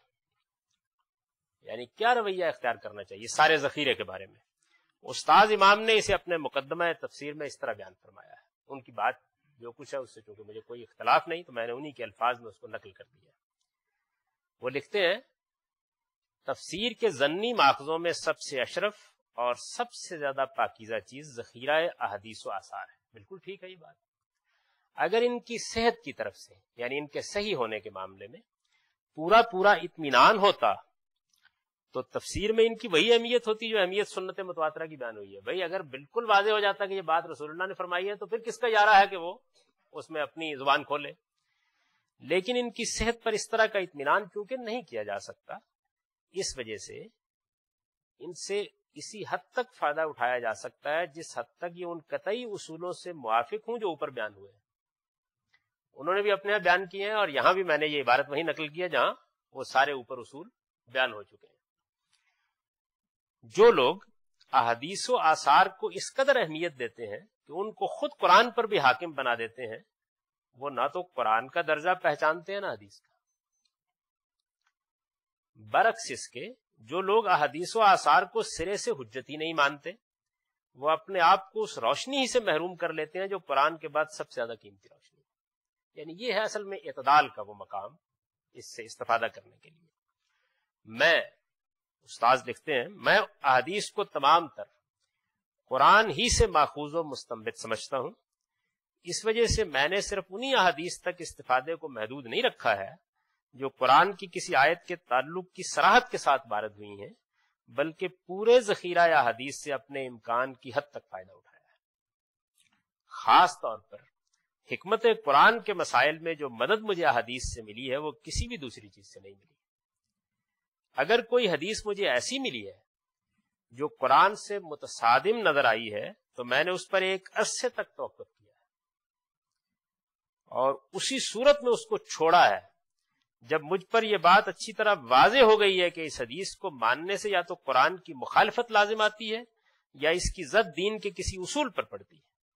یعنی کیا رویہ اختیار کرنا چاہیے سارے ذخیرے کے بارے میں؟ استاذ امام نے اسے اپنے مقدمہ تفسیر میں اس طرح بیان فرمایا ہے۔ ان کی بات جو کچھ ہے اس سے چونکہ مجھے کوئی اختلاف نہیں تو میں نے انہی کے الفاظ میں اس کو نقل کر دیا۔ وہ لکھتے ہیں، تفسیر کے ضمنی ماخذوں میں سب سے اشرف اور سب سے زیادہ پاکیزہ چیز ذخیرہ احادیث و آثار ہے۔ بالکل ٹھیک ہے یہ بات۔ اگر ان کی صحت کی طرف سے، یعنی ان کے صحیح ہونے کے معاملے میں پورا پورا اطمینان ہوتا تو تفسیر میں ان کی وہی اہمیت ہوتی جو اہمیت سنت متواترہ کی بیان ہوئی ہے۔ بھئی اگر بالکل واضح ہو جاتا کہ یہ بات رسول اللہ نے فرمائی ہے تو پھر کس کا ارادہ ہے کہ وہ اس میں اپنی زبان کھولے۔ لیکن ان کی صحت پر اس طرح کا اطمینان کیونکہ نہیں کیا جا سکتا، اس وجہ سے ان سے اسی حد تک فائدہ اٹھایا جا سکتا ہے جس حد تک یہ ان قطعی اصولوں سے موافق ہوں جو اوپر بیان ہوئے ہیں۔ انہوں نے بھی اپنے یہاں بیان کیے ہیں اور یہاں بھی میں نے یہ عبارت وہیں نقل کی ہے جہاں وہ سارے اوپر اصول بیان ہو چکے ہیں۔ جو لوگ احادیث و آثار کو اس قدر اہمیت دیتے ہیں کہ ان کو خود قرآن پر بھی حاکم بنا دیتے ہیں، وہ نہ تو قرآن کا درجہ پہچانتے ہیں نہ حدیث کا۔ برعکس اس کے جو لوگ احادیث و آثار کو سرے سے حجت ہی نہیں مانتے، وہ اپنے آپ کو اس روشنی ہی سے محروم کر لیتے ہیں جو قرآن کے بعد سب سے زیادہ قیمتی روشنی ہے۔ یعنی یہ ہے اصل میں اعتدال کا وہ مقام، اس سے استفادہ کرنے کے لیے۔ میں استاذ لکھتے ہیں، میں احادیث کو تمام تر قرآن ہی سے ماخوذ و مستنبط سمجھتا ہوں۔ اس وجہ سے میں نے صرف انہی احادیث تک استفادے کو محدود نہیں رکھا ہے جو قرآن کی کسی آیت کے تعلق کی صراحت کے ساتھ وارد ہوئی ہیں، بلکہ پورے ذخیرہ احادیث سے اپنے امکان کی حد تک فائدہ اٹھایا ہے۔ خاص طور پر حکمت قرآن کے مسائل میں جو مدد مجھے احادیث سے ملی ہے وہ کسی بھی دوسری چیز سے نہیں ملی۔ اگر کوئی حدیث مجھے ایسی ملی ہے جو قرآن سے متصادم نظر آئی ہے تو میں نے اس پر ایک عرصے تک توقف کیا ہے اور اسی صورت میں اس کو چھوڑا ہے جب مجھ پر یہ بات اچھی طرح واضح ہو گئی ہے کہ اس حدیث کو ماننے سے یا تو قرآن کی مخالفت لازم آتی ہے یا اس کی ضد دین کے کسی اصول پر پڑتی ہے۔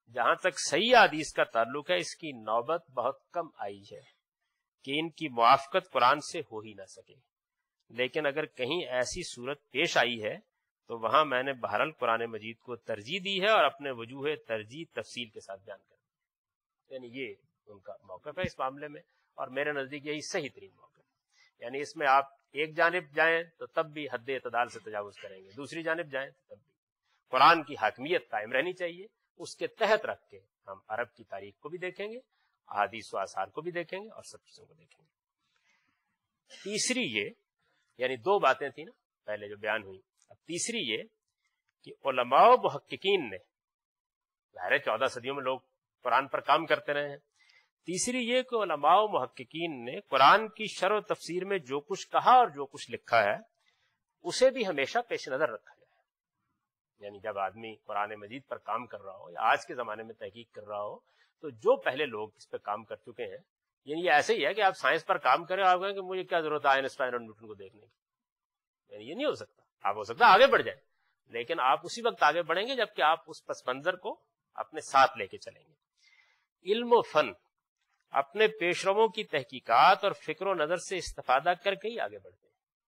جہاں تک صحیح حدیث کا تعلق ہے اس کی نوبت بہت کم آئی ہے کہ ان کی موافقت قرآن سے ہو ہی نہ سکے، لیکن اگر کہیں ایسی صورت پیش آئی ہے تو وہاں میں نے بہرحال قرآن مجید کو ترجیح دی ہے اور اپنے وجوہ ترجیح تفصیل کے ساتھ بیان کر دیا۔ یعنی یہ ان کا موقف ہے اس معاملے میں، اور میرے نزدیک یہی صحیح ترین موقف ہے۔ یعنی اس میں آپ ایک جانب جائیں تو تب بھی حد اعتدال سے تجاوز کریں گے، دوسری جانب جائیں تو تب بھی قرآن کی حاکمیت قائم رہنی چاہیے، اس کے تحت رکھ کے ہم عرب کی تاریخ کو بھی دیکھیں گے، احادیث و آثار کو بھی دیکھیں گے اور سب چیزوں کو دیکھیں گے۔ تیسری یہ، یعنی دو باتیں تھیں نا پہلے جو بیان ہوئی، اب تیسری یہ کہ علماء و محققین نے، ظاہر ہے چودہ صدیوں میں لوگ قرآن پر کام کرتے رہے ہیں، تیسری یہ کہ علماء و محققین نے قرآن کی شرح و تفسیر میں جو کچھ کہا اور جو کچھ لکھا ہے اسے بھی ہمیشہ پیش نظر رکھا جائے۔ یعنی جب آدمی قرآن مجید پر کام کر رہا ہو یا آج کے زمانے میں تحقیق کر رہا ہو تو جو پہلے لوگ اس پہ کام کر چکے ہیں، یعنی یہ ایسے ہی ہے کہ آپ سائنس پر کام کریں، آپ کہیں کہ مجھے کیا ضرورت ہے آئنسٹائن اور نیوٹن کو دیکھنے کی، یعنی یہ نہیں ہو سکتا۔ آپ ہو سکتا ہے آگے بڑھ جائیں، لیکن آپ اسی وقت آگے بڑھیں گے جبکہ آپ اس پس منظر کو اپنے ساتھ لے کے چلیں گے۔ علم و فن اپنے پیش رووں کی تحقیقات اور فکر و نظر سے استفادہ کر کے ہی آگے بڑھتے ہیں۔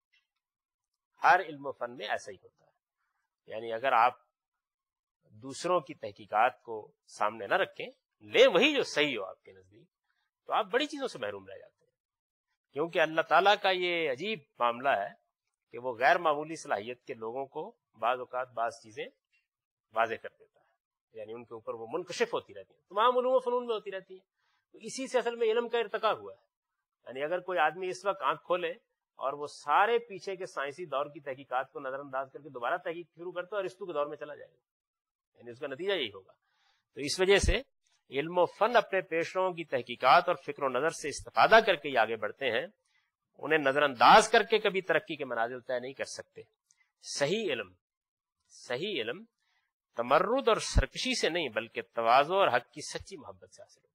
ہر علم و فن میں ایسا ہی ہوتا ہے، یعنی اگر آپ دوسروں کی تحقیقات کو سامنے نہ رکھیں، لیں وہی جو صحیح ہو آپ کے نزدیک، تو آپ بڑی چیزوں سے محروم رہ جاتے ہیں، کیونکہ اللہ تعالیٰ کا یہ عجیب معاملہ ہے کہ وہ غیر معمولی صلاحیت کے لوگوں کو بعض اوقات بعض چیزیں واضح کر دیتا ہے، یعنی ان کے اوپر وہ منکشف ہوتی رہتی ہیں، تمام علوم و فنون میں ہوتی رہتی ہیں۔ تو اسی سے اصل میں علم کا ارتقا ہوا ہے۔ یعنی اگر کوئی آدمی اس وقت آنکھ کھولے اور وہ سارے پیچھے کے سائنسی دور کی تحقیقات کو نظر انداز کر کے دوبارہ تحقیق شروع کرتا ہے اور ارسطو کے دور میں چلا جائے گا، یعنی اس کا نتیجہ یہی ہوگا۔ تو اس وجہ سے علم و فن اپنے پیشروؤں کی تحقیقات اور فکر و نظر سے استفادہ کر کے ہی آگے بڑھتے ہیں، انہیں نظر انداز کر کے کبھی ترقی کے منازل طے نہیں کر سکتے۔ صحیح علم صحیح علم تمرد اور سرکشی سے نہیں بلکہ تواضع اور حق کی سچی محبت سے حاصل ہوتا ہے۔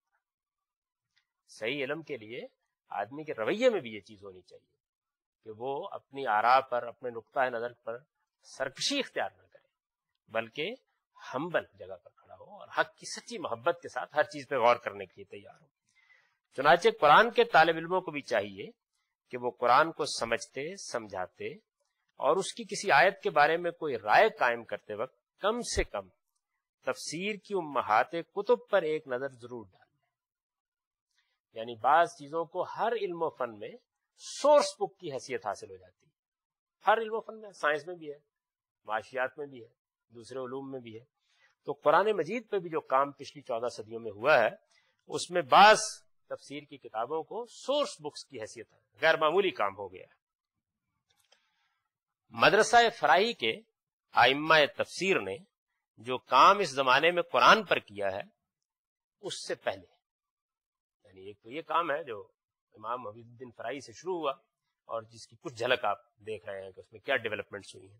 صحیح علم کے لیے آدمی کے رویے میں بھی یہ چیز ہونی چاہیے کہ وہ اپنی آراء پر، اپنے نقطہ نظر پر سرکشی اختیار نہ کرے، بلکہ ہمبل جگہ پر کھڑا ہو اور حق کی سچی محبت کے ساتھ ہر چیز پہ غور کرنے کے لیے تیار ہو۔ چنانچہ قرآن کے طالب علموں کو بھی چاہیے کہ وہ قرآن کو سمجھتے، سمجھاتے اور اس کی کسی آیت کے بارے میں کوئی رائے قائم کرتے وقت کم سے کم تفسیر کی امہات کتب پر ایک نظر ضرور ڈالیں۔ یعنی بعض چیزوں کو ہر علم و فن میں سورس بک کی حیثیت حاصل ہو جاتی ہے، ہر علم و فن میں، سائنس میں بھی ہے، معاشیات میں بھی ہے، دوسرے علوم میں بھی ہے۔ تو قرآن مجید پہ بھی جو کام پچھلی چودہ صدیوں میں ہوا ہے اس میں بعض تفسیر کی کتابوں کو سورس بکس کی حیثیت ہے، غیر معمولی کام ہو گیا ہے۔ مدرسہ فراہی کے ائمہ تفسیر نے جو کام اس زمانے میں قرآن پر کیا ہے اس سے پہلے، یعنی ایک تو یہ کام ہے جو امام حبیب الدین فراہی سے شروع ہوا اور جس کی کچھ جھلک آپ دیکھ رہے ہیں کہ اس میں کیا ڈیولپمنٹس ہوئی ہیں۔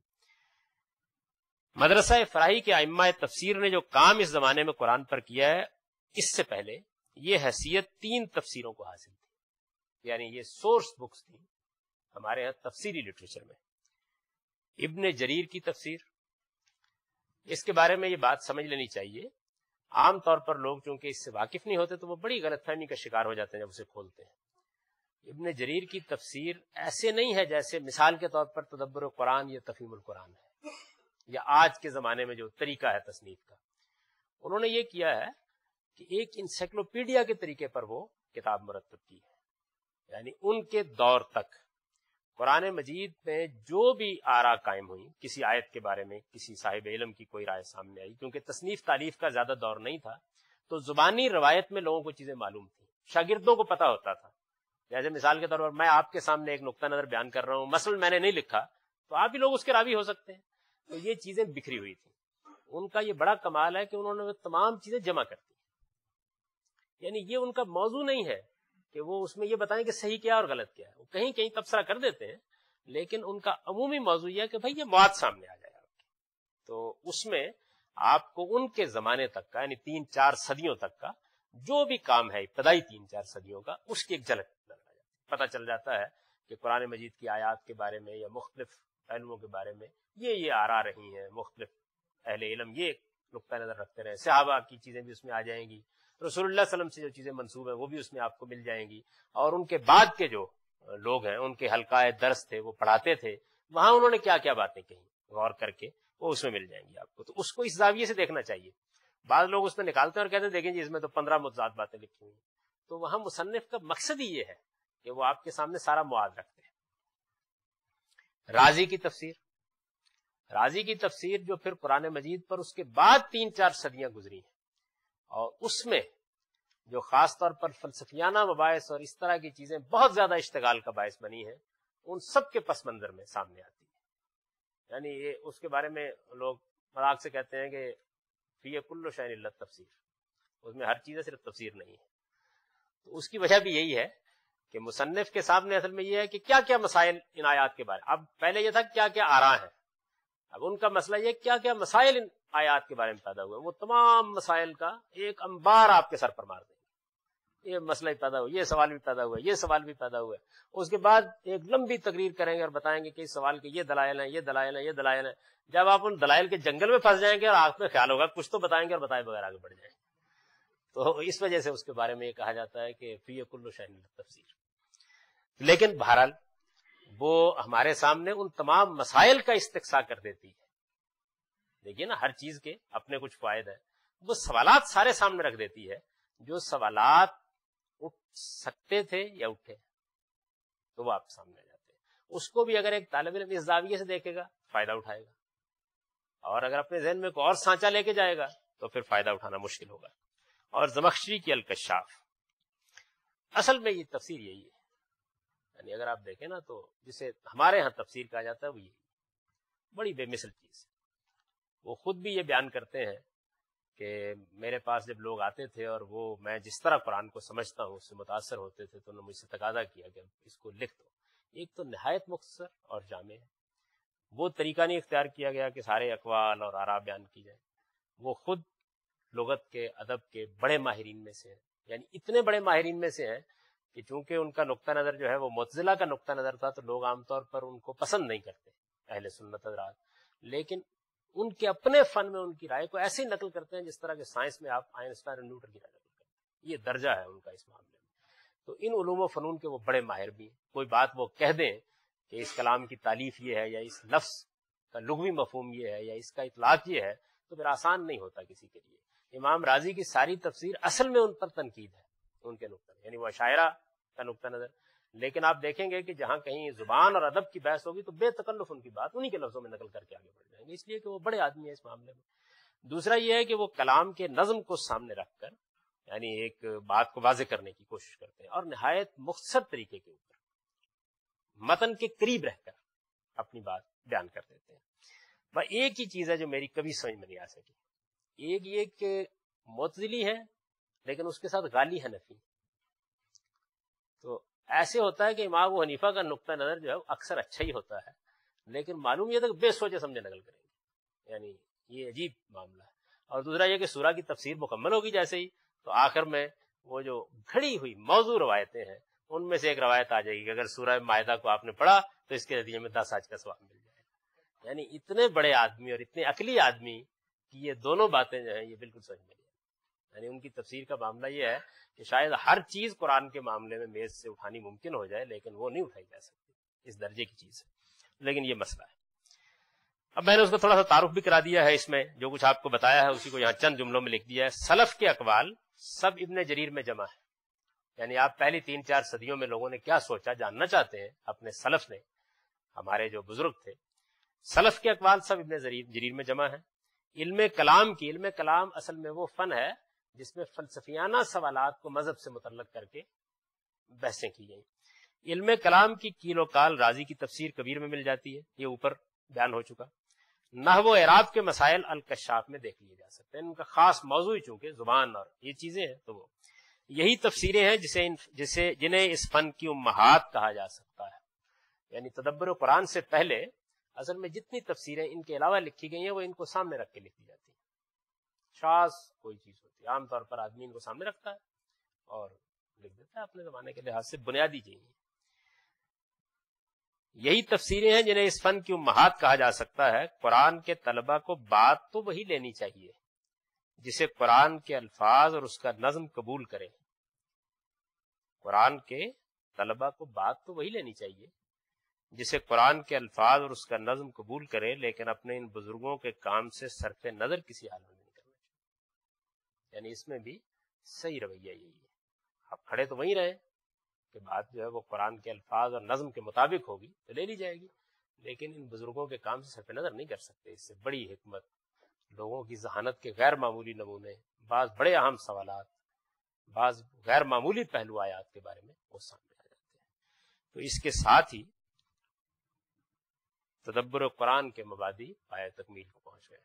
مدرسہ فراہی کے ائمہ تفسیر نے جو کام اس زمانے میں قرآن پر کیا ہے اس سے پہلے یہ حیثیت تین تفسیروں کو حاصل تھی، یعنی یہ سورس بکس تھیں ہمارے ہاں تفسیری لٹریچر میں۔ ابن جریر کی تفسیر، اس کے بارے میں یہ بات سمجھ لینی چاہیے، عام طور پر لوگ چونکہ اس سے واقف نہیں ہوتے تو وہ بڑی غلط فہمی کا شکار ہو جاتے ہیں جب اسے کھولتے ہیں۔ ابن جریر کی تفسیر ایسے نہیں ہے جیسے مثال کے طور پر تدبر قرآن یا تفہیم القرآن ہے یا آج کے زمانے میں جو طریقہ ہے تصنیف کا۔ انہوں نے یہ کیا ہے کہ ایک انسائکلوپیڈیا کے طریقے پر وہ کتاب مرتب کی ہے، یعنی ان کے دور تک قرآن مجید میں جو بھی آراء قائم ہوئی کسی آیت کے بارے میں، کسی صاحب علم کی کوئی رائے سامنے آئی، کیونکہ تصنیف تالیف کا زیادہ دور نہیں تھا تو زبانی روایت میں لوگوں کو چیزیں معلوم تھیں، شاگردوں کو پتہ ہوتا تھا۔ جیسے مثال کے طور پر میں آپ کے سامنے ایک نقطہ نظر بیان کر رہا ہوں، مثلا میں نے نہیں لکھا تو آپ بھی لوگ اس کے راوی ہو سکتے ہیں۔ تو یہ چیزیں بکھری ہوئی تھیں۔ ان کا یہ بڑا کمال ہے کہ انہوں نے تمام چیزیں جمع کر دی، یعنی یہ ان کا موضوع نہیں ہے کہ وہ اس میں یہ بتائیں کہ صحیح کیا اور غلط کیا ہے، وہ کہیں کہیں تبصرہ کر دیتے ہیں لیکن ان کا عمومی موضوع یہ ہے کہ بھائی یہ مواد سامنے آ جائے آپ کی، تو اس میں آپ کو ان کے زمانے تک کا یعنی تین چار صدیوں تک کا جو بھی کام ہے، ابتدائی تین چار صدیوں کا، اس کی ایک جھلک نظر آ جاتی ہے۔ پتہ چل جاتا ہے کہ قرآن مجید کی آیات کے بارے میں یا مختلف علموں کے بارے میں یہ یہ آراء رہی ہیں، مختلف اہل علم یہ نقطہ نظر رکھتے رہیں. صحابہ کی چیزیں بھی اس میں آ جائیں گی, رسول اللہ صلی اللہ علیہ وسلم سے جو چیزیں منسوب ہیں وہ بھی اس میں آپ کو مل جائیں گی, اور ان کے بعد کے جو لوگ ہیں ان کے حلقہ درس تھے, وہ پڑھاتے تھے, وہاں انہوں نے کیا کیا باتیں کہیں غور کر کے وہ اس میں مل جائیں گی آپ کو. تو اس کو اس زاویے سے دیکھنا چاہیے. بعض لوگ اس میں نکالتے ہیں اور کہتے ہیں دیکھیں جی اس میں تو پندرہ متضاد باتیں لکھی ہوئی ہیں. تو وہاں مصنف کا مقصد ہی یہ ہے کہ وہ آپ کے سامنے سارا مواد رکھتے ہیں. رازی کی تفسیر, رازی کی تفسیر جو پھر قرآن مجید پر اس کے بعد تین چار صدیاں گزری ہیں, اور اس میں جو خاص طور پر فلسفیانہ مباحث اور اس طرح کی چیزیں بہت زیادہ اشتغال کا باعث بنی ہیں, ان سب کے پس منظر میں سامنے آتی ہے. یعنی یہ اس کے بارے میں لوگ مذاق سے کہتے ہیں کہ فی کل شیء الا تفسیر, اس میں ہر چیز ہے صرف تفسیر نہیں ہے. تو اس کی وجہ بھی یہی ہے کہ مصنف کے سامنے اصل میں یہ ہے کہ کیا کیا مسائل ان آیات کے بارے. اب پہلے یہ تھا کیا کیا آراء ہیں, اب ان کا مسئلہ یہ کیا کیا مسائل ان آیات کے بارے میں پیدا ہوئے. وہ تمام مسائل کا ایک انبار آپ کے سر پر مار دیں گے. یہ مسئلہ بھی پیدا ہوا, یہ سوال بھی پیدا ہوا, یہ سوال بھی پیدا ہوا. اس کے بعد ایک لمبی تقریر کریں گے اور بتائیں گے کہ اس سوال کے یہ دلائل ہیں, یہ دلائل ہیں, یہ دلائل ہیں. جب آپ ان دلائل کے جنگل میں پھنس جائیں گے اور آپ میں خیال ہوگا کچھ تو بتائیں گے اور بتائے بغیر آگے بڑھ جائیں گے. تو اس وجہ سے اس کے بارے میں یہ کہا جاتا ہے کہ فی کل شیء تفسیر. لیکن بہرحال وہ ہمارے سامنے ان تمام مسائل کا استقصاء کر دیتی ہے. دیکھیے نا, ہر چیز کے اپنے کچھ فوائد ہیں. وہ سوالات سارے سامنے رکھ دیتی ہے, جو سوالات اٹھ سکتے تھے یا اٹھے تو وہ آپ کے سامنے آ جاتے ہیں. اس کو بھی اگر ایک طالب علم اس زاویے سے دیکھے گا فائدہ اٹھائے گا, اور اگر اپنے ذہن میں کوئی اور سانچہ لے کے جائے گا تو پھر فائدہ اٹھانا مشکل ہوگا. اور زمخشری کی الکشاف, اصل میں یہ تفسیر یہی ہے. یعنی اگر آپ دیکھیں نا تو جسے ہمارے ہاں تفسیر کہا جاتا ہے وہ یہی بڑی بے مثل چیز ہے. وہ خود بھی یہ بیان کرتے ہیں کہ میرے پاس جب لوگ آتے تھے اور وہ میں جس طرح قرآن کو سمجھتا ہوں اس سے متاثر ہوتے تھے, تو انہوں نے مجھ سے تقاضا کیا کہ اس کو لکھ دو. ایک تو نہایت مختصر اور جامع ہے, وہ طریقہ نہیں اختیار کیا گیا کہ سارے اقوال اور آراء بیان کی جائیں. وہ خود لغت کے ادب کے بڑے ماہرین میں سے ہیں, یعنی اتنے بڑے ماہرین میں سے ہیں کہ چونکہ ان کا نقطہ نظر جو ہے وہ معتزلہ کا نقطہ نظر تھا, تو لوگ عام طور پر ان کو پسند نہیں کرتے اہل سنت حضرات. لیکن ان کے اپنے فن میں ان کی رائے کو ایسے ہی نقل کرتے ہیں جس طرح کے سائنس میں آپ آئنسٹائن اور نیوٹن کی رائے نقل کرتے ہیں. یہ درجہ ہے ان کا اس معاملے میں. تو ان علوم و فنون کے وہ بڑے ماہر بھی ہیں. کوئی بات وہ کہہ دیں کہ اس کلام کی تالیف یہ ہے, یا اس لفظ کا لغوی مفہوم یہ ہے, یا اس کا اطلاق یہ ہے, تو پھر آسان نہیں ہوتا کسی کے لیے. امام راضی کی ساری تفسیر اصل میں ان پر تنقید ہے, ان کے نقطہ, یعنی وہ شاعرہ کا نقطہ نظر. لیکن آپ دیکھیں گے کہ جہاں کہیں زبان اور ادب کی بحث ہوگی تو بے تکلف ان کی بات انہی کے لفظوں میں نقل کر کے آگے بڑھ جائیں گے, اس لیے کہ وہ بڑے آدمی ہیں اس معاملے میں. دوسرا یہ ہے کہ وہ کلام کے نظم کو سامنے رکھ کر یعنی ایک بات کو واضح کرنے کی کوشش کرتے ہیں, اور نہایت مختصر طریقے کے اوپر متن کے قریب رہ کر اپنی بات بیان کر دیتے ہیں. بس ایک ہی چیز ہے جو میری کبھی سمجھ میں نہیں آ سکی, ایک یہ کہ معتزلی ہے لیکن اس کے ساتھ غالی حنفی. تو ایسے ہوتا ہے کہ امام ابو حنیفہ کا نقطہ نظر جو ہے اکثر اچھا ہی ہوتا ہے, لیکن معلوم یہ تھا کہ بے سوچے سمجھے نقل کریں گے, یعنی یہ عجیب معاملہ ہے. اور دوسرا یہ کہ سورہ کی تفسیر مکمل ہوگی جیسے ہی, تو آخر میں وہ جو گھڑی ہوئی موضوع روایتیں ہیں ان میں سے ایک روایت آ جائے گی کہ اگر سورہ مائدہ کو آپ نے پڑھا تو اس کے نتیجے میں دس حج کا ثواب مل جائے گا. یعنی اتنے بڑے آدمی اور اتنے عقلی آدمی کی یہ دونوں باتیں جو ہیں یہ بالکل سمجھ میں نہیں. یعنی ان کی تفسیر کا معاملہ یہ ہے کہ شاید ہر چیز قرآن کے معاملے میں میز سے اٹھانی ممکن ہو جائے, لیکن وہ نہیں اٹھائی جا سکتی, اس درجے کی چیز ہے. لیکن یہ مسئلہ ہے. اب میں نے اس کو تھوڑا سا تعارف بھی کرا دیا ہے, اس میں جو کچھ آپ کو بتایا ہے اسی کو یہاں چند جملوں میں لکھ دیا ہے. سلف کے اقوال سب ابن جریر میں جمع ہے. یعنی آپ پہلی تین چار صدیوں میں لوگوں نے کیا سوچا جاننا چاہتے ہیں اپنے سلف نے, ہمارے جو بزرگ تھے, سلف کے اقوال سب ابن جریر میں جمع ہے. علم کلام کی, علم کلام اصل میں وہ فن ہے جس میں فلسفیانہ سوالات کو مذہب سے متعلق کر کے بحثیں کی گئیں. علم کلام کی کیل و کال رازی کی تفسیر کبیر میں مل جاتی ہے, یہ اوپر بیان ہو چکا. نحو و اعراب کے مسائل الکشاف میں دیکھ لیے جا سکتے ہیں, ان کا خاص موضوع چونکہ زبان اور یہ چیزیں ہیں, تو وہ یہی تفسیریں ہیں جسے جسے جنہیں اس فن کی امہات کہا جا سکتا ہے. یعنی تدبر قرآن سے پہلے اصل میں جتنی تفسیریں ان کے علاوہ لکھی گئی ہیں وہ ان کو سامنے رکھ کے لکھی جاتی ہیں. شاذ کوئی چیز ہوتی ہے, عام طور پر آدمی ان کو سامنے رکھتا ہے اور لکھ دیتا ہے اپنے زمانے کے لحاظ سے بنیادی چیزیں. یہی تفسیریں ہیں جنہیں اس فن کی امہات کہا جا سکتا ہے. قرآن کے طلبہ کو بات تو وہی لینی چاہیے جسے قرآن کے الفاظ اور اس کا نظم قبول کرے. قرآن کے طلبہ کو بات تو وہی لینی چاہیے جسے قرآن کے الفاظ اور اس کا نظم قبول کرے، لیکن اپنے ان بزرگوں کے کام سے صرف نظر کسی حال میں نہیں کرنا چاہیے. یعنی اس میں بھی صحیح رویہ یہی ہے. آپ کھڑے تو وہیں رہے کہ بات جو ہے وہ قرآن کے الفاظ اور نظم کے مطابق ہوگی تو لے لی جائے گی، لیکن ان بزرگوں کے کام سے صرف نظر نہیں کر سکتے. اس سے بڑی حکمت، لوگوں کی ذہانت کے غیر معمولی نمونے، بعض بڑے اہم سوالات، بعض غیر معمولی پہلو آیات کے بارے میں وہ سامنے آ جاتے ہیں. تو اس کے ساتھ ہی تدبر قرآن کے مبادی پایہ تکمیل کو پہنچ گئے.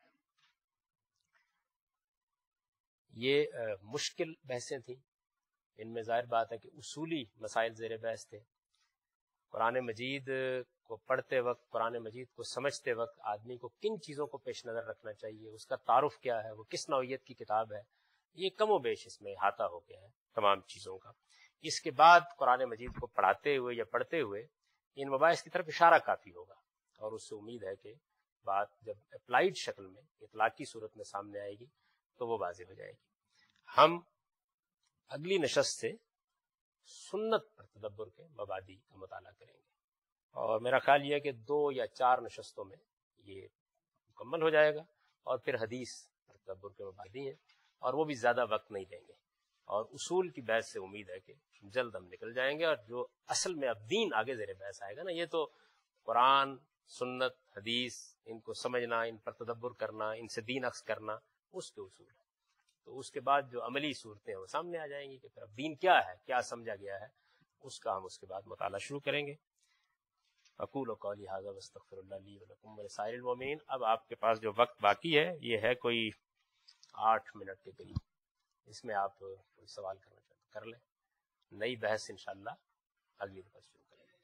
یہ مشکل بحثیں تھیں، ان میں ظاہر بات ہے کہ اصولی مسائل زیر بحث تھے. قرآن مجید کو پڑھتے وقت، قرآن مجید کو سمجھتے وقت آدمی کو کن چیزوں کو پیش نظر رکھنا چاہیے، اس کا تعارف کیا ہے، وہ کس نوعیت کی کتاب ہے، یہ کم و بیش اس میں احاطہ ہو گیا ہے تمام چیزوں کا. اس کے بعد قرآن مجید کو پڑھاتے ہوئے یا پڑھتے ہوئے ان مباحث کی طرف اشارہ کافی ہوگا، اور اس سے امید ہے کہ بات جب اپلائیڈ شکل میں، اطلاقی صورت میں سامنے آئے گی تو وہ واضح ہو جائے گی. ہم اگلی نشست سے سنت پر تدبر کے مبادی کا مطالعہ کریں گے، اور میرا خیال یہ ہے کہ دو یا چار نشستوں میں یہ مکمل ہو جائے گا. اور پھر حدیث پر تدبر کے مبادی ہیں، اور وہ بھی زیادہ وقت نہیں لیں گے، اور اصول کی بحث سے امید ہے کہ جلد ہم نکل جائیں گے. اور جو اصل میں اب دین آگے زیر بحث آئے گا نا، یہ تو قرآن، سنت، حدیث، ان کو سمجھنا، ان پر تدبر کرنا، ان سے دین اخذ کرنا، اس کے اصول ہے. تو اس کے بعد جو عملی صورتیں ہیں وہ سامنے آ جائیں گی کہ پھر اب دین کیا ہے، کیا سمجھا گیا ہے، اس کا ہم اس کے بعد مطالعہ شروع کریں گے. اقول قولی ھذا واستغفر اللہ لی ولکم ولسائر المؤمنین. اب آپ کے پاس جو وقت باقی ہے یہ ہے کوئی آٹھ منٹ کے قریب. اس میں آپ کوئی سوال کرنا چاہتے کر لیں. نئی بحث انشاءاللہ اگلی دفعہ شروع کریں گے.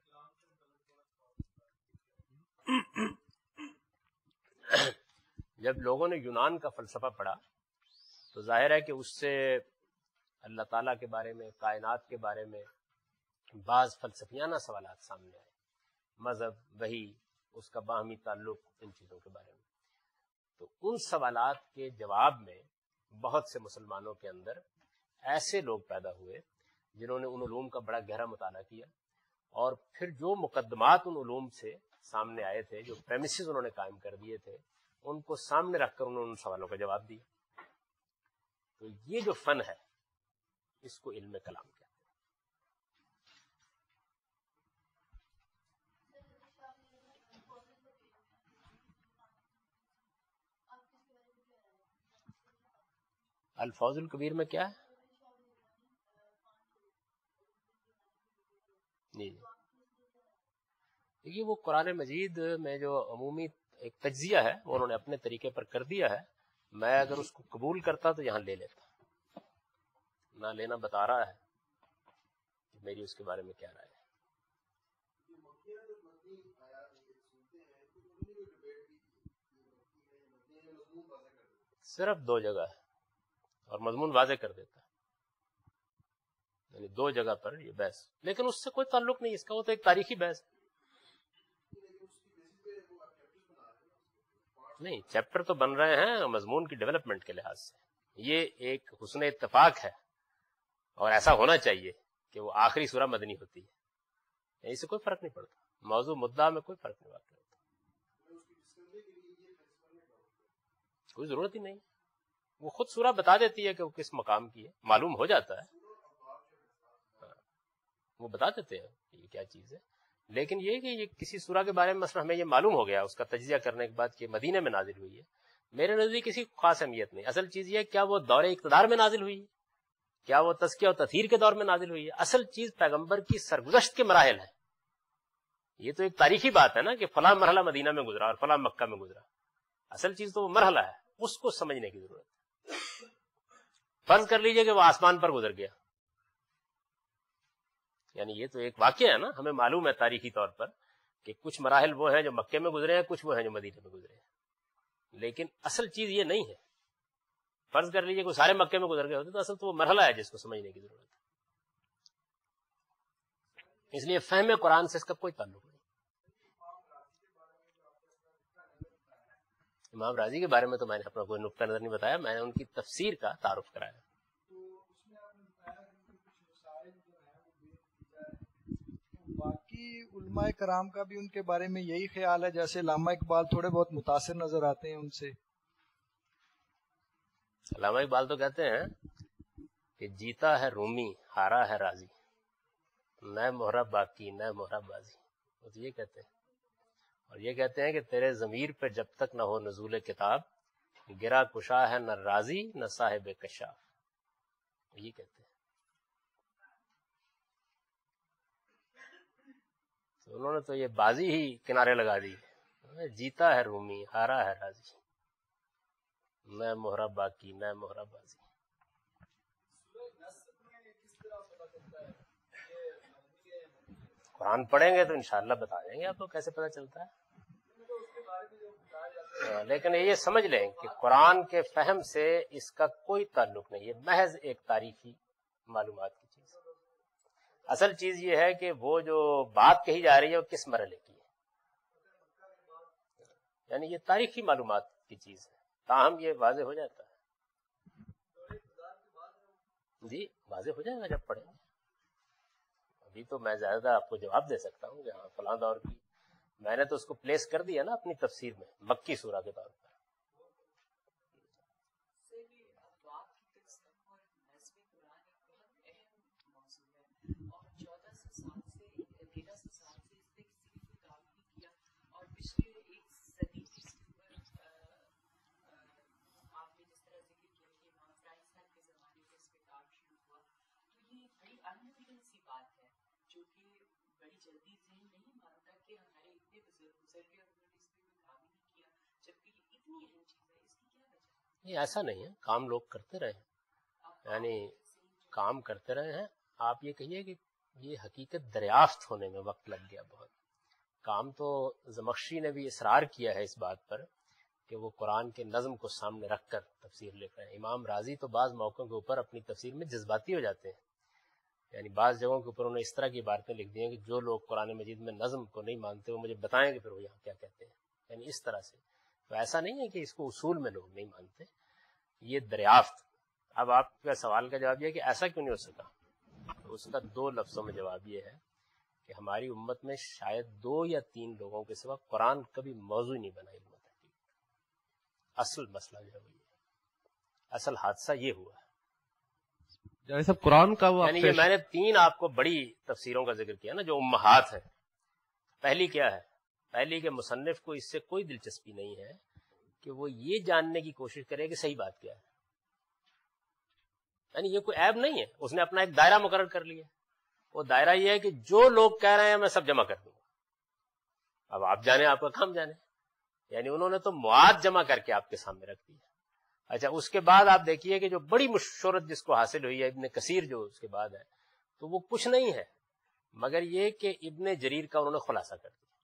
جب لوگوں نے یونان کا فلسفہ پڑھا تو ظاہر ہے کہ اس سے اللہ تعالیٰ کے بارے میں، کائنات کے بارے میں بعض فلسفیانہ سوالات سامنے آئے، مذہب، وحی، اس کا باہمی تعلق، ان چیزوں کے بارے میں. تو ان سوالات کے جواب میں بہت سے مسلمانوں کے اندر ایسے لوگ پیدا ہوئے جنہوں نے ان علوم کا بڑا گہرا مطالعہ کیا، اور پھر جو مقدمات ان علوم سے سامنے آئے تھے، جو پریمیسز انہوں نے قائم کر دیے تھے، ان کو سامنے رکھ کر انہوں نے ان سوالوں کا جواب دیا. تو یہ جو فن ہے اس کو علم کلام کہتے ہیں. الفوز الکبیر میں کیا ہے؟ جی جی دیکھیے، وہ قرآن مجید میں جو عمومی ایک تجزیہ ہے وہ انہوں نے اپنے طریقے پر کر دیا ہے. میں اگر اس کو قبول کرتا تو یہاں لے لیتا، نہ لینا بتا رہا ہے کہ میری اس کے بارے میں کیا رائے ہے. صرف دو جگہ ہے اور مضمون واضح کر دیتا ہے، یعنی دو جگہ پر یہ بحث، لیکن اس سے کوئی تعلق نہیں اس کا، وہ تو ایک تاریخی بحث نہیں. چیپٹر تو بن رہے ہیں مضمون کی ڈیولپمنٹ کے لحاظ سے. یہ ایک حسن اتفاق ہے، اور ایسا ہونا چاہیے کہ وہ آخری سورہ مدنی ہوتی ہے. اس سے کوئی فرق نہیں پڑتا، موضوع مدعا میں کوئی فرق نہیں واقع ہوتا، کوئی ضرورت ہی نہیں. وہ خود سورہ بتا دیتی ہے کہ وہ کس مقام کی ہے، معلوم ہو جاتا ہے. ہاں، وہ بتا دیتے ہیں کہ یہ کیا چیز ہے. لیکن یہ کہ یہ کسی سورہ کے بارے میں مثلا ہمیں یہ معلوم ہو گیا اس کا تجزیہ کرنے کے بعد کہ مدینے میں نازل ہوئی ہے، میرے نزدیک کسی خاص اہمیت نہیں. اصل چیز یہ ہے کیا وہ دور اقتدار میں نازل ہوئی ہے، کیا وہ تزکیہ و تطہیر کے دور میں نازل ہوئی ہے. اصل چیز پیغمبر کی سرگزشت کے مراحل ہیں. یہ تو ایک تاریخی بات ہے نا کہ فلاں مرحلہ مدینہ میں گزرا اور فلاں مکہ میں گزرا. اصل چیز تو وہ مرحلہ ہے، اس کو سمجھنے کی ضرورت ہے. فرض کر لیجئے کہ وہ آسمان پر گزر گیا، یعنی یہ تو ایک واقعہ ہے نا. ہمیں معلوم ہے تاریخی طور پر کہ کچھ مراحل وہ ہیں جو مکے میں گزرے ہیں، کچھ وہ ہیں جو مدینے میں گزرے ہیں. لیکن اصل چیز یہ نہیں ہے. فرض کر لیجئے کہ سارے مکے میں گزر گئے ہوتے تو اصل تو وہ مرحلہ ہے جس کو سمجھنے کی ضرورت ہے. اس لیے فہم قرآن سے اس کا کوئی تعلق نہیں. امام راضی کے بارے میں تو میں نے اپنا کوئی نقطہ نظر نہیں بتایا، میں نے ان کی تفسیر کا تعارف کرایا. باقی علماء کرام کا بھی ان کے بارے میں یہی خیال ہے، جیسے علامہ اقبال تھوڑے بہت متاثر نظر آتے ہیں ان سے. علامہ اقبال تو کہتے ہیں کہ جیتا ہے رومی ہارا ہے راضی، نہ مہرہ باقی نہ مہرہ بازی. وہ تو یہ کہتے ہیں، اور یہ کہتے ہیں کہ تیرے ضمیر پہ جب تک نہ ہو نزول کتاب، گرا کشا ہے نہ راضی نہ صاحب کشاف. یہ کہتے ہیں. تو انہوں نے تو یہ بازی ہی کنارے لگا دی. جیتا ہے رومی ہارا ہے راضی، نہ مہرہ باقی نہ مہرہ بازی. قرآن پڑھیں گے تو انشاءاللہ بتا دیں گے آپ کو کیسے پتہ چلتا ہے. لیکن یہ سمجھ لیں کہ قرآن کے فہم سے اس کا کوئی تعلق نہیں ہے، محض ایک تاریخی معلومات کی چیز. اصل چیز یہ ہے کہ وہ جو بات کہی جا رہی ہے وہ کس مرحلے کی ہے، یعنی یہ تاریخی معلومات کی چیز ہے. تاہم یہ واضح ہو جاتا ہے. جی واضح ہو جائے گا جب پڑھیں گے. ابھی تو میں زیادہ آپ کو جواب دے سکتا ہوں کہ ہاں فلاں دور کی، میں نے تو اس کو پلیس کر دیا نا اپنی تفسیر میں مکی سورہ کے طور پر. یہ ایسا نہیں ہے، کام لوگ کرتے رہے ہیں، یعنی کام کرتے رہے ہیں. آپ یہ کہیے کہ یہ حقیقت دریافت ہونے میں وقت لگ گیا بہت. کام تو زمخشری نے بھی اصرار کیا ہے اس بات پر کہ وہ قرآن کے نظم کو سامنے رکھ کر تفسیر لکھ رہے ہیں. امام راضی تو بعض موقعوں کے اوپر اپنی تفسیر میں جذباتی ہو جاتے ہیں، یعنی بعض جگہوں کے اوپر انہوں نے اس طرح کی عبارتیں لکھ دی ہیں کہ جو لوگ قرآن مجید میں نظم کو نہیں مانتے وہ مجھے بتائیں کہ پھر وہ یہاں کیا کہتے ہیں، یعنی اس طرح سے. تو ایسا نہیں ہے کہ اس کو اصول میں لوگ نہیں مانتے، یہ دریافت. اب آپ کا سوال کا جواب یہ ہے کہ ایسا کیوں نہیں ہو سکا. تو اس کا دو لفظوں میں جواب یہ ہے کہ ہماری امت میں شاید دو یا تین لوگوں کے سوا قرآن کبھی موضوع نہیں بنا علم تحقیق. اصل مسئلہ جو ہے وہ یہ ہے، اصل حادثہ یہ ہوا ہے. جیسے قرآن کا وہ یعنی یہ میں نے تین آپ کو بڑی تفسیروں کا ذکر کیا نا جو امہات ہیں. پہلی کیا ہے؟ پہلی کہ مصنف کو اس سے کوئی دلچسپی نہیں ہے کہ وہ یہ جاننے کی کوشش کرے کہ صحیح بات کیا ہے. یعنی یہ کوئی عیب نہیں ہے، اس نے اپنا ایک دائرہ مقرر کر لیا. وہ دائرہ یہ ہے کہ جو لوگ کہہ رہے ہیں میں سب جمع کر دوں گا. اب آپ جانے، آپ کا کام جانے. یعنی انہوں نے تو مواد جمع کر کے آپ کے سامنے رکھ دی. اچھا اس کے بعد آپ دیکھیے کہ جو بڑی شہرت جس کو حاصل ہوئی ہے ابن کثیر جو اس کے بعد ہے، تو وہ کچھ نہیں ہے مگر یہ کہ ابن جریر کا انہوں نے خلاصہ کر دیا.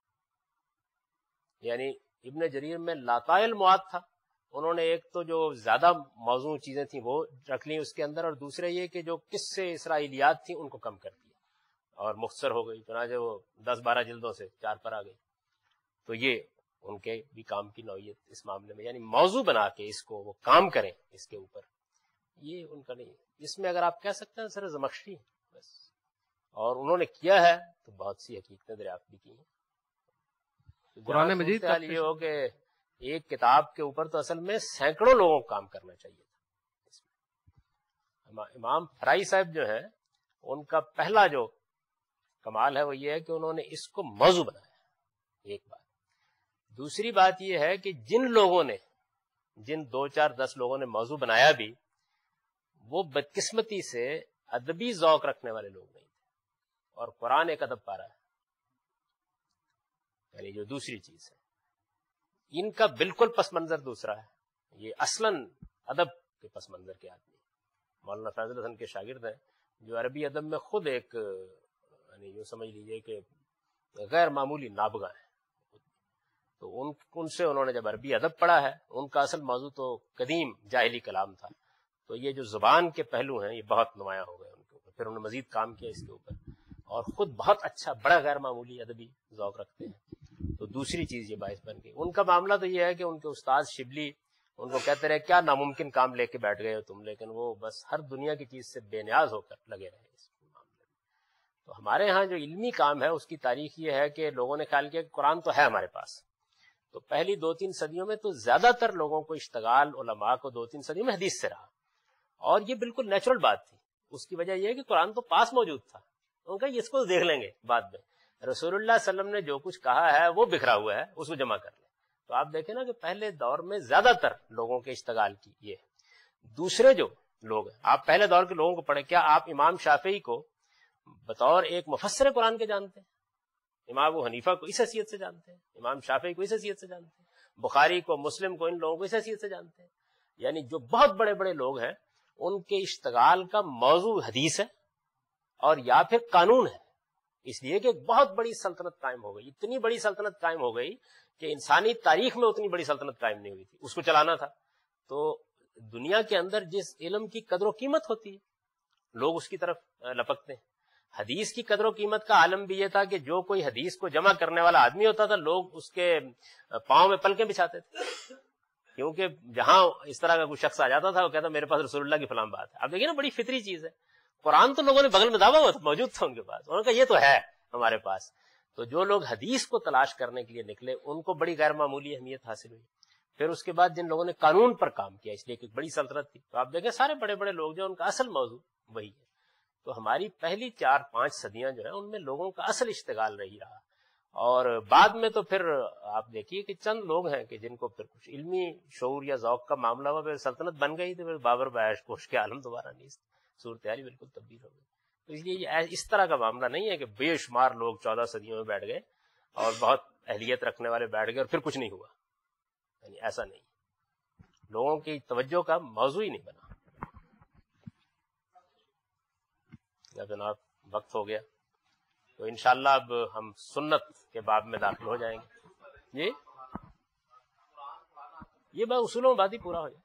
یعنی ابن جریر میں لاتائل مواد تھا، انہوں نے ایک تو جو زیادہ موضوع چیزیں تھیں وہ رکھ لیں اس کے اندر، اور دوسرے یہ کہ جو قصے اسرائیلیات تھیں ان کو کم کر دیا اور مختصر ہو گئی، چنانچہ وہ دس بارہ جلدوں سے چار پر آ گئی. تو یہ ان کے بھی کام کی نوعیت اس معاملے میں، یعنی موضوع بنا کے اس کو وہ کام کریں اس کے اوپر، یہ ان کا نہیں ہے. اس میں اگر آپ کہہ سکتے ہیں سر زمخشری بس، اور انہوں نے کیا ہے تو بہت سی حقیقتیں دریافت بھی کی ہیں. قرآن مجید کا یہ ہو کہ ایک کتاب کے اوپر تو اصل میں سینکڑوں لوگوں کو کام کرنا چاہیے تھا. اس میں امام فرائی صاحب جو ہیں ان کا پہلا جو کمال ہے وہ یہ ہے کہ انہوں نے اس کو موضوع بنایا. ایک بات. دوسری بات یہ ہے کہ جن لوگوں نے، جن دو چار دس لوگوں نے موضوع بنایا بھی، وہ بدقسمتی سے ادبی ذوق رکھنے والے لوگ نہیں تھے، اور قرآن ایک ادب پارا ہے. یعنی جو دوسری چیز ہے ان کا بالکل پس منظر دوسرا ہے. یہ اصلاً ادب کے پس منظر کے آدمی مولانا فیضل حسن کے شاگرد ہیں، جو عربی ادب میں خود ایک یعنی یوں سمجھ لیجئے کہ غیر معمولی نابغہ ہیں. تو ان ان سے انہوں نے جب عربی ادب پڑھا ہے، ان کا اصل موضوع تو قدیم جاہلی کلام تھا، تو یہ جو زبان کے پہلو ہیں یہ بہت نمایاں ہو گئے ان کے اوپر. پھر انہوں نے مزید کام کیا اس کے اوپر، اور خود بہت اچھا بڑا غیر معمولی ادبی ذوق رکھتے ہیں. تو دوسری چیز یہ باعث بن گئی. ان کا معاملہ تو یہ ہے کہ ان کے استاد شبلی ان کو کہتے رہے کیا ناممکن کام لے کے بیٹھ گئے ہو تم، لیکن وہ بس ہر دنیا کی چیز سے بے نیاز ہو کر لگے رہے اس معاملے میں. تو ہمارے ہاں جو علمی کام ہے اس کی تاریخ یہ ہے کہ لوگوں نے خیال کیا کہ قرآن تو ہے ہمارے پاس. تو پہلی دو تین صدیوں میں تو زیادہ تر لوگوں کو اشتغال علماء کو دو تین صدیوں میں حدیث سے رہا، اور یہ بالکل نیچرل بات تھی. اس کی وجہ یہ ہے کہ قرآن تو پاس موجود تھا. ان کا اس کو دیکھ لیں گے بعد میں، رسول اللہ صلی اللہ علیہ وسلم نے جو کچھ کہا ہے وہ بکھرا ہوا ہے، اس کو جمع کر لیں. تو آپ دیکھیں نا کہ پہلے دور میں زیادہ تر لوگوں کے اشتغال کی یہ. دوسرے جو لوگ ہیں، آپ پہلے دور کے لوگوں کو پڑھیں، کیا آپ امام شافعی کو بطور ایک مفسر قرآن کے جانتے ہیں؟ امام ابو حنیفہ کو اس حیثیت سے جانتے ہیں، امام شافعی کو اس حیثیت سے جانتے ہیں، بخاری کو، مسلم کو، ان لوگوں کو اس حیثیت سے جانتے ہیں. یعنی جو بہت بڑے بڑے لوگ ہیں ان کے اشتغال کا موضوع حدیث ہے اور یا پھر قانون ہے. اس لیے کہ ایک بہت بڑی سلطنت قائم ہو گئی، اتنی بڑی سلطنت قائم ہو گئی کہ انسانی تاریخ میں اتنی بڑی سلطنت قائم نہیں ہوئی تھی، اس کو چلانا تھا. تو دنیا کے اندر جس علم کی قدر و قیمت ہوتی ہے لوگ اس کی طرف لپکتے ہیں. حدیث کی قدر و قیمت کا عالم بھی یہ تھا کہ جو کوئی حدیث کو جمع کرنے والا آدمی ہوتا تھا لوگ اس کے پاؤں میں پلکیں بچھاتے تھے، کیونکہ جہاں اس طرح کا کوئی شخص آ جاتا تھا وہ کہتا میرے پاس رسول اللہ کی فلاں بات ہے. اب دیکھیں نا بڑی فطری چیز ہے. قرآن تو لوگوں نے بغل میں دابا ہوا موجود تھا ان کے پاس، انہوں نے کہا یہ تو ہے ہمارے پاس. تو جو لوگ حدیث کو تلاش کرنے کے لیے نکلے ان کو بڑی غیر معمولی اہمیت حاصل ہوئی. پھر اس کے بعد جن لوگوں نے قانون پر کام کیا، اس لیے کہ بڑی سلطنت تھی، تو آپ دیکھیں سارے بڑے بڑے لوگ جو ان کا اصل موضوع وہی ہے. تو ہماری پہلی چار پانچ صدیاں جو ہیں ان میں لوگوں کا اصل اشتغال رہی رہا. اور بعد میں تو پھر آپ دیکھیے کہ چند لوگ ہیں کہ جن کو پھر کچھ علمی شعور یا ذوق کا معاملہ ہوا، پھر سلطنت بن گئی تو پھر بابر بعیش کوش کے عالم دوبارہ نہیں، صورتحال ہی بالکل تبدیل ہو گئی. تو اس لیے یہ اس طرح کا معاملہ نہیں ہے کہ بے شمار لوگ چودہ صدیوں میں بیٹھ گئے اور بہت اہلیت رکھنے والے بیٹھ گئے اور پھر کچھ نہیں ہوا. یعنی ایسا نہیں، لوگوں کی توجہ کا موضوع ہی نہیں بنا. یا جناب وقت ہو گیا تو انشاءاللہ اب ہم سنت کے باب میں داخل ہو جائیں گے. جی یہ بات اصولوں میں بات ہی پورا ہو جائے.